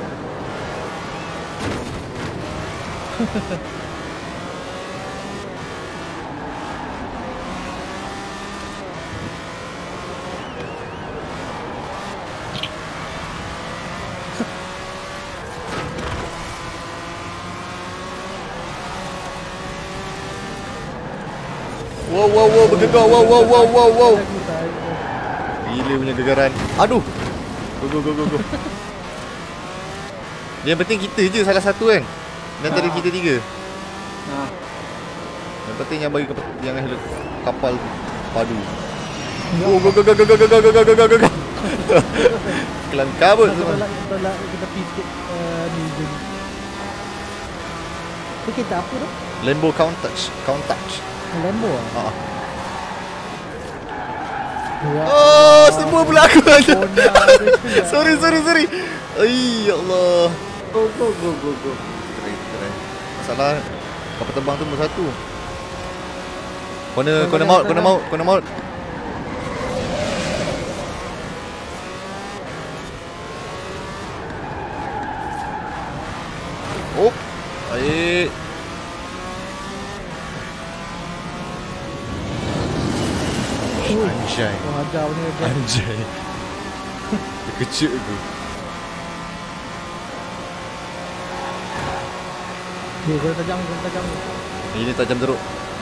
S1: Wow, bergegar. Wow. Gila punya gegaran. Aduh. Go. Yang penting kita je salah satu kan. Dan tadi kita 3. Yang penting yang bagi yang kapal padu. Go. Kelang kabut semua.
S3: Kita pergi sikit ni je. Ini kereta apa tu?
S1: Lambo Count Touch.
S3: Lambo ah?
S1: Oh, semua pula aku aja. Sorry. Ay, ya Allah.
S2: Go.
S1: Keren. Masalah kapal terbang tu nombor 1. Kena maut. Oh. Baik. Anjay.
S3: Ajar ni.
S1: Anjay. Dia kecil tu.
S3: Ni kau tajam.
S1: Ini tajam teruk.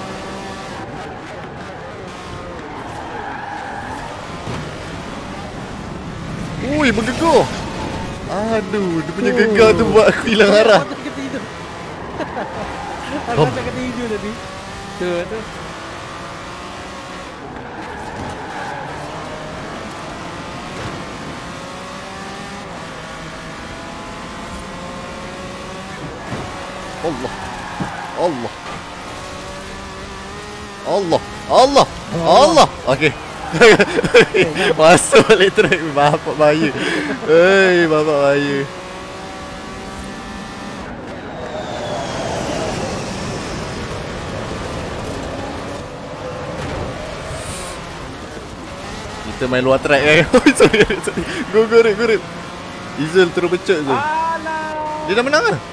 S1: Ui, bergegar. Aduh, dia punya gegar tu buat aku hilang arah.
S3: Aku tak kata hijau tadi. Tu.
S1: Allah. Okey. Masuk balik track. Bapak bahaya. Bapak bahaya. Kita main luar track kan. Sorry. Go rip. Diesel terus becek tu. Dia dah menang ke?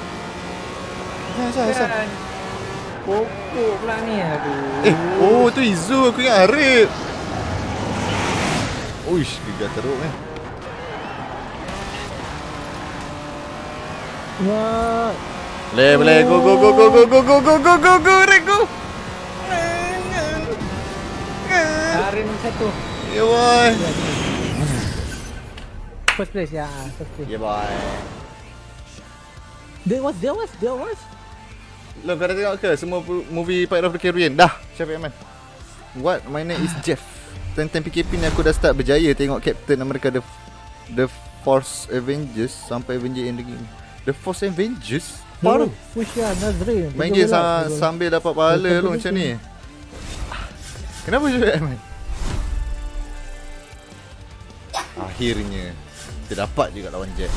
S1: Asal.
S2: Pokok pula ni, aduh.
S1: Tu Izu, aku ingat Arif. Uish, gegar teruk kan.
S3: Wah.
S1: Boleh, go, Rick, go.
S3: satu.
S1: Ya boy.
S3: First place ya, first place.
S1: Ya boy.
S3: There was.
S1: Lo kau dah tengok ke semua movie Pirates of the Caribbean? Dah, Syafiq Ahmad. What? My name is Jeff. Time PKP ni aku dah start berjaya tengok Captain America The Force Avengers sampai Avengers Endgame. The Force Avengers? Baru
S3: Push ya, Nazrin.
S1: main game sambil dapat pahala lu macam ni. Kenapa Syafiq Ahmad? Akhirnya kita dapat juga lawan Jet.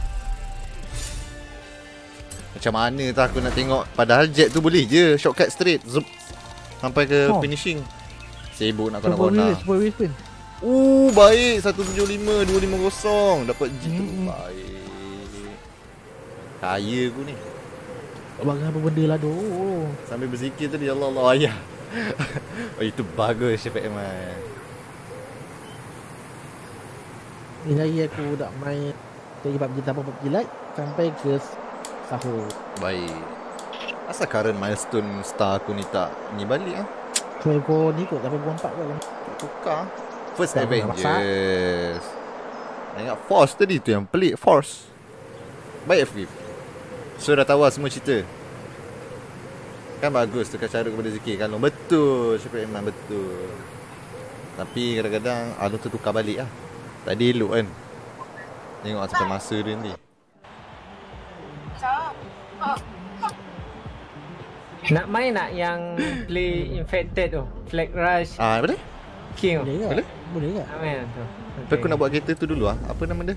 S1: Macam mana tak aku nak tengok. Padahal Jet tu boleh je shortcut straight zup, sampai ke finishing. Sibuk nak kena-kena.
S3: Super win.
S1: Baik 175 250 dapat Jet tu. Baik. Kaya aku ni.
S3: Abang apa benda lah tu.
S1: Sambil berzikir tadi Allah Allah ayah. Oh itu bagus Syafiq Ahmad.
S3: Ni hari aku nak main dari PUBG tanpa PUBG Lite sampai ke sahur.
S1: Baik. Asal current milestone star aku ni tak ni balik ah.
S3: So kau ni kot sampai 4 kot.
S1: Tukar. First
S3: Tak boleh
S1: Avengers. Ingat Force tadi tu yang pelik Force. Baik Afif. So dah tahu semua cerita. Kan bagus tukar cara kepada zikir Kalong. Betul Syafiq Ahmad, betul. Tapi kadang-kadang Alung tu tukar balik lah. Tadi elok kan. Tengok sampai masa dia nanti.
S2: Nak main nak yang play infected tu, Flag Rush
S1: Boleh?
S2: King tu.
S3: Boleh ke?
S1: Boleh?
S3: Boleh ke?
S2: Nak main tu.
S1: Tapi aku nak buat kereta tu dulu lah. Apa nama dia?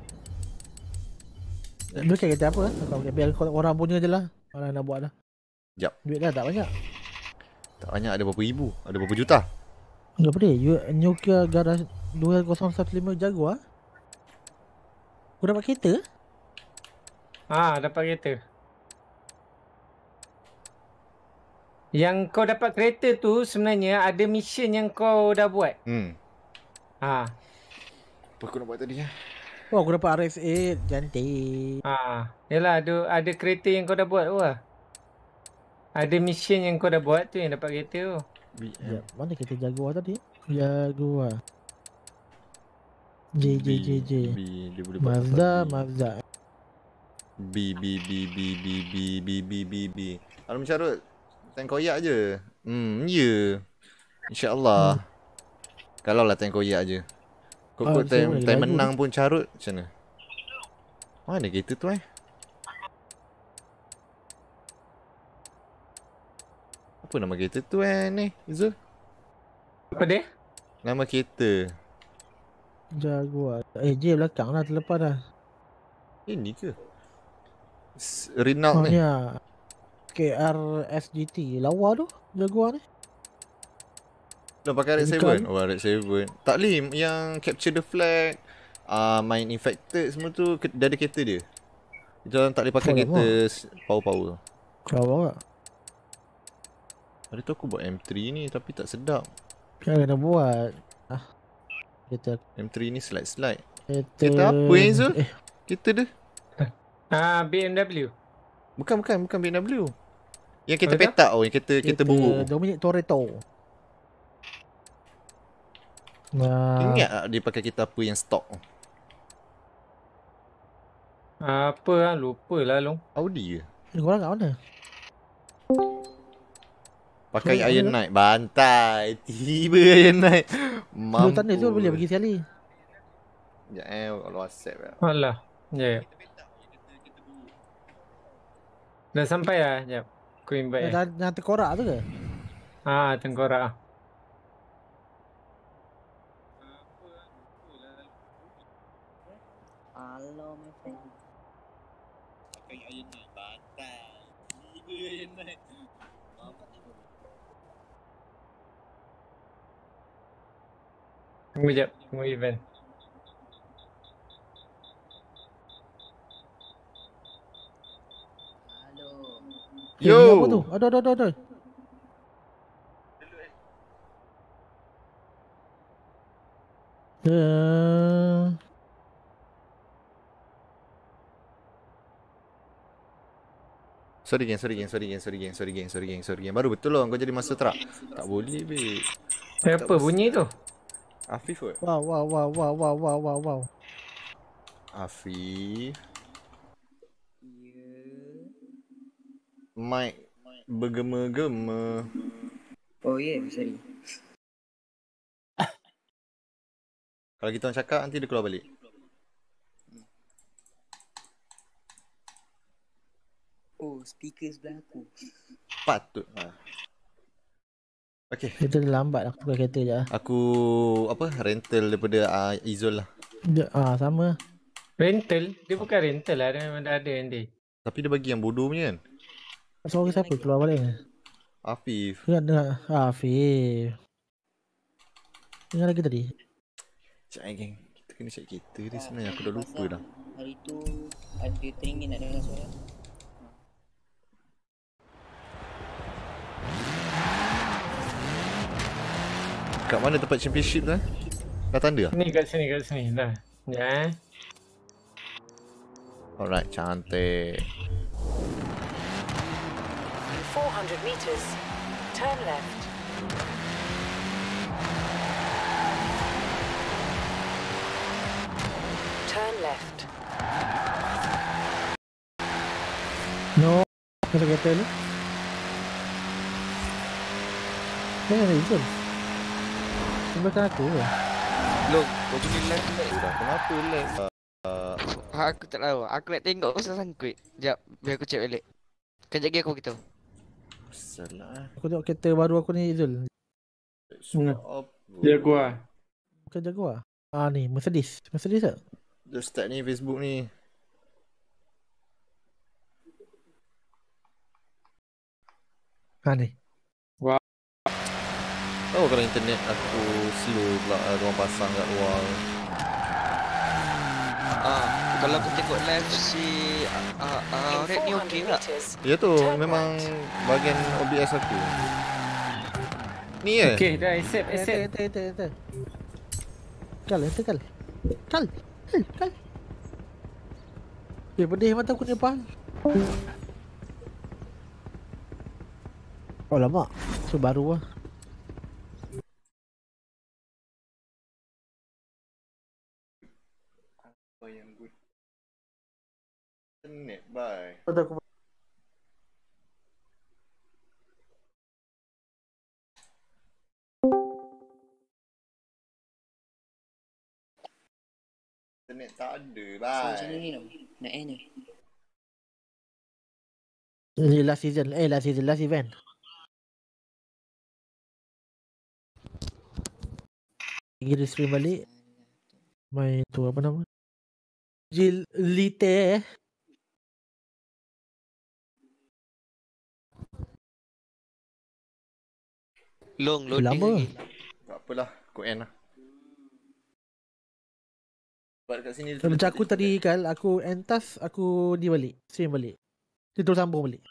S3: Dia kata apa? Kau biar orang punya je lah. Orang nak buat dah.
S1: Sekejap.
S3: Duit dah tak banyak.
S1: Tak banyak, ada berapa ribu? Ada berapa juta?
S3: Apa dia? Nuclear Garage 2015 Jaguar. Kau dapat kereta?
S2: Dapat kereta. Yang kau dapat kereta tu sebenarnya ada mission yang kau dah buat.
S1: Apa aku nak buat tadi?
S3: Oh, aku dapat RX-8. Cantik.
S2: Yalah ada kereta yang kau dah buat tu lah. Ada mission yang kau dah buat tu yang dapat kereta tu.
S3: Ya, mana kereta Jaguar tadi? Jaguar. J.
S1: Dia boleh buat
S3: Mazda.
S1: B. Kalau mencarut tank koyak je. Ya. InsyaAllah. Kalau lah tank koyak je. Kau time menang pun carut macam mana? Mana kereta tu Apa nama kereta tu ni Zul?
S2: Apa dia?
S1: Nama kereta
S3: Jaguar. J belakang lah, terlepas dah.
S1: Ini ke? Renault ni?
S3: Ya. KR SGT. Lawa tu Jaguar ni.
S1: Dah pakai RX-7? Oh RX-7. Tak boleh yang capture the flag, main infected semua tu dah ada kereta dia. Itu orang tak boleh pakai kereta power-power.
S3: Lawa tak?
S1: Hari tu aku buat M3 ni tapi tak sedap.
S3: Kan kena buat. Kereta
S1: M3 ni slide-slide. Kereta apa yang Zul? Kereta dia?
S2: BMW.
S1: Bukan BMW. Yang kereta petak yang kereta buruk.
S3: Dominic Toretto.
S1: Ingat tak dia pakai kereta apa yang stok?
S2: Apa lah, lupa lah Long.
S1: Audi ke?
S3: Korang kat mana?
S1: Pakai Iron Knight. Bantai. Tiba Iron Knight.
S3: Dua tanda tu boleh bagi sekali.
S1: Sekejap kalau WhatsApp lah.
S2: Alah. Sekejap. Dah sampai lah. Sekejap. Aku invite
S3: Yang terkorak tu ke?
S2: Tengkorak.
S7: Hello my friend.
S1: Pakai Iron Knight. Bantai. Tiba Iron Knight.
S2: Tunggu sekejap. Tunggu event.
S7: Hello.
S1: Yo.
S3: Apa tu? Ada.
S1: Sorry gang. Baru betul lah kau jadi master truck. Tak boleh babe.
S2: Apa bunyi tu?
S1: Afif kot?
S3: Wow.
S1: Afif. Mike bergema-gema.
S7: Oh sorry.
S1: Kalau kita orang cakap nanti dia keluar balik.
S7: Oh, speaker sebelah aku.
S1: Patut. Okay.
S3: Kita dah lambat aku tukar kereta je.
S1: Aku rental daripada Izul lah.
S3: Sama.
S2: Rental? Dia bukan rental lah, dia memang dah ada yang dia.
S1: Tapi dia bagi yang bodoh punya kan.
S3: Suara siapa keluar balik ni?
S1: Afif.
S3: Dengar Afif. Dengar lagi tadi.
S1: Sekejap geng. Kita kena check kereta dia sebenarnya. Aku dah lupa dah.
S7: Hari tu ada teringin nak dengar suara.
S1: Kat mana tempat championship tu? Dah tanda lah?
S2: Ni kat sini dah. Ya.
S1: Alright, cantik.
S8: In 400 meters, turn left. Turn left.
S3: No. Ada kereta ni. Ada Izul. Belakang aku ke?
S9: Long, kau punya live lag.
S1: Dah kenapa lag?
S9: Aku tak tahu. Aku nak tengok pasal sangkut. Sekejap, biar aku check balik. Kejap lagi aku beritahu.
S1: Salah.
S3: Aku tengok kereta baru aku ni Izul.
S2: Jaguar.
S3: Bukan Jaguar. Ni Mercedes tak?
S1: Dia start ni Facebook ni.
S3: Ni.
S1: Oh, kalau internet aku slow pula diorang pasang kat luar.
S9: Kalau aku tengok live si Red ni okey tak?
S1: Ya tu, memang bahagian OBS aku. Ni ya?
S2: Okay, dah accept.
S3: Kal. Pedih mata aku ni depan. Oh lama. So baru lah.
S1: Apa yang good? Internet, bye. Internet tak ada, bye.
S7: Macam ni tau. Nak end ni.
S3: Ini last event. Kita stream balik. Main tu apa nama? Jilite.
S9: Long loading
S3: Lama.
S9: lagi.
S1: Tak apalah, aku end lah. Sebab dekat sini
S3: Macam aku tadi Kal, aku entas, aku ni balik, stream balik. Dia terus sambung balik.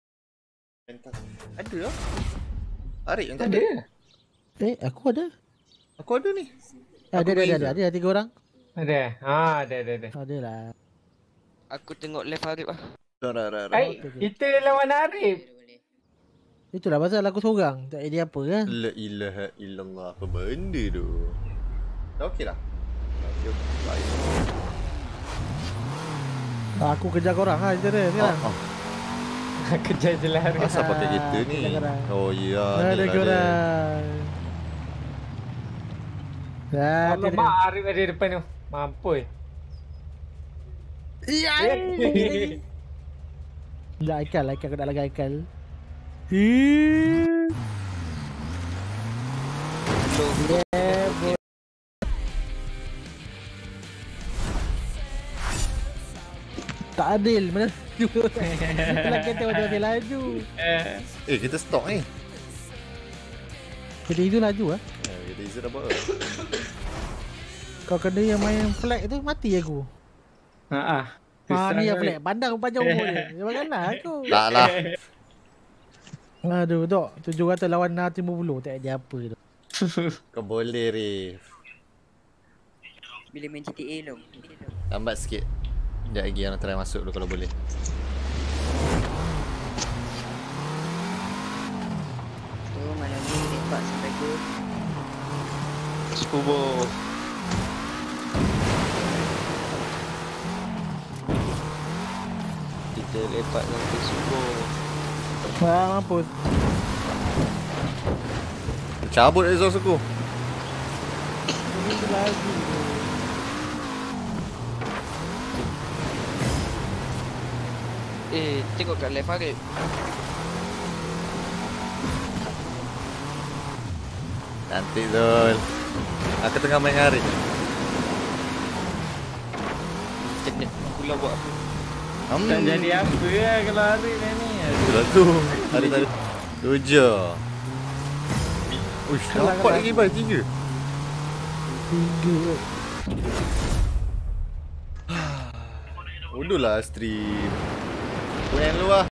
S1: Ada lah. Arik yang tak
S2: Ada.
S3: Aku ada.
S1: Aku ada ni.
S3: Ada 3 orang.
S2: Ada. Ada.
S3: Ada lah.
S9: Aku tengok live Arif lah.
S2: Kita lawan Arif.
S3: Itulah pasal aku seorang. Tak idea apa kan.
S1: La ilaha illallah. Apa benda tu? Dah okey lah. Okay. Baik.
S3: Aku kejar korang lah macam mana sekarang.
S2: Kejar je lah Arif.
S1: Asal pakai kereta ni? Oh ya.
S3: Ada korang.
S2: Alamak Arif ada depan tu. Mampus.
S3: Iya. Dah Aikal aku nak lagi Aikal. Tak adil mana tu. Itulah kereta macam laju.
S1: Kita stop ni.
S3: Kereta itu laju ah.
S1: Kereta Izzat dah bawa.
S3: Kau kena yang main flag tu mati aku. Ni yang flag pandang panjang umur dia. Janganlah aku.
S1: Tak lah.
S3: Aduh, Dok. 700 lawan 50 tak ada apa tu.
S1: Kau boleh, Rif.
S7: Bila main GTA long.
S1: Lambat sikit. Sekejap lagi orang try masuk dulu kalau boleh.
S7: Tu malam ni lepak sampai ke
S9: Kubur. Kita lepak sampai subuh.
S3: Mampus.
S1: Cabut exhaust aku.
S3: Ini lagi.
S9: Tengok kat left Arif.
S1: Cantik Zul. Aku tengah main hari.
S9: Cek aku lah buat apa.
S2: Tak jadi apa lah kalau Arif ni.
S1: Itulah tu. Ada tadi. 7. Uish, nampak lagi bye 3.
S3: 3.
S1: Udahlah stream. Kau yang lu lah.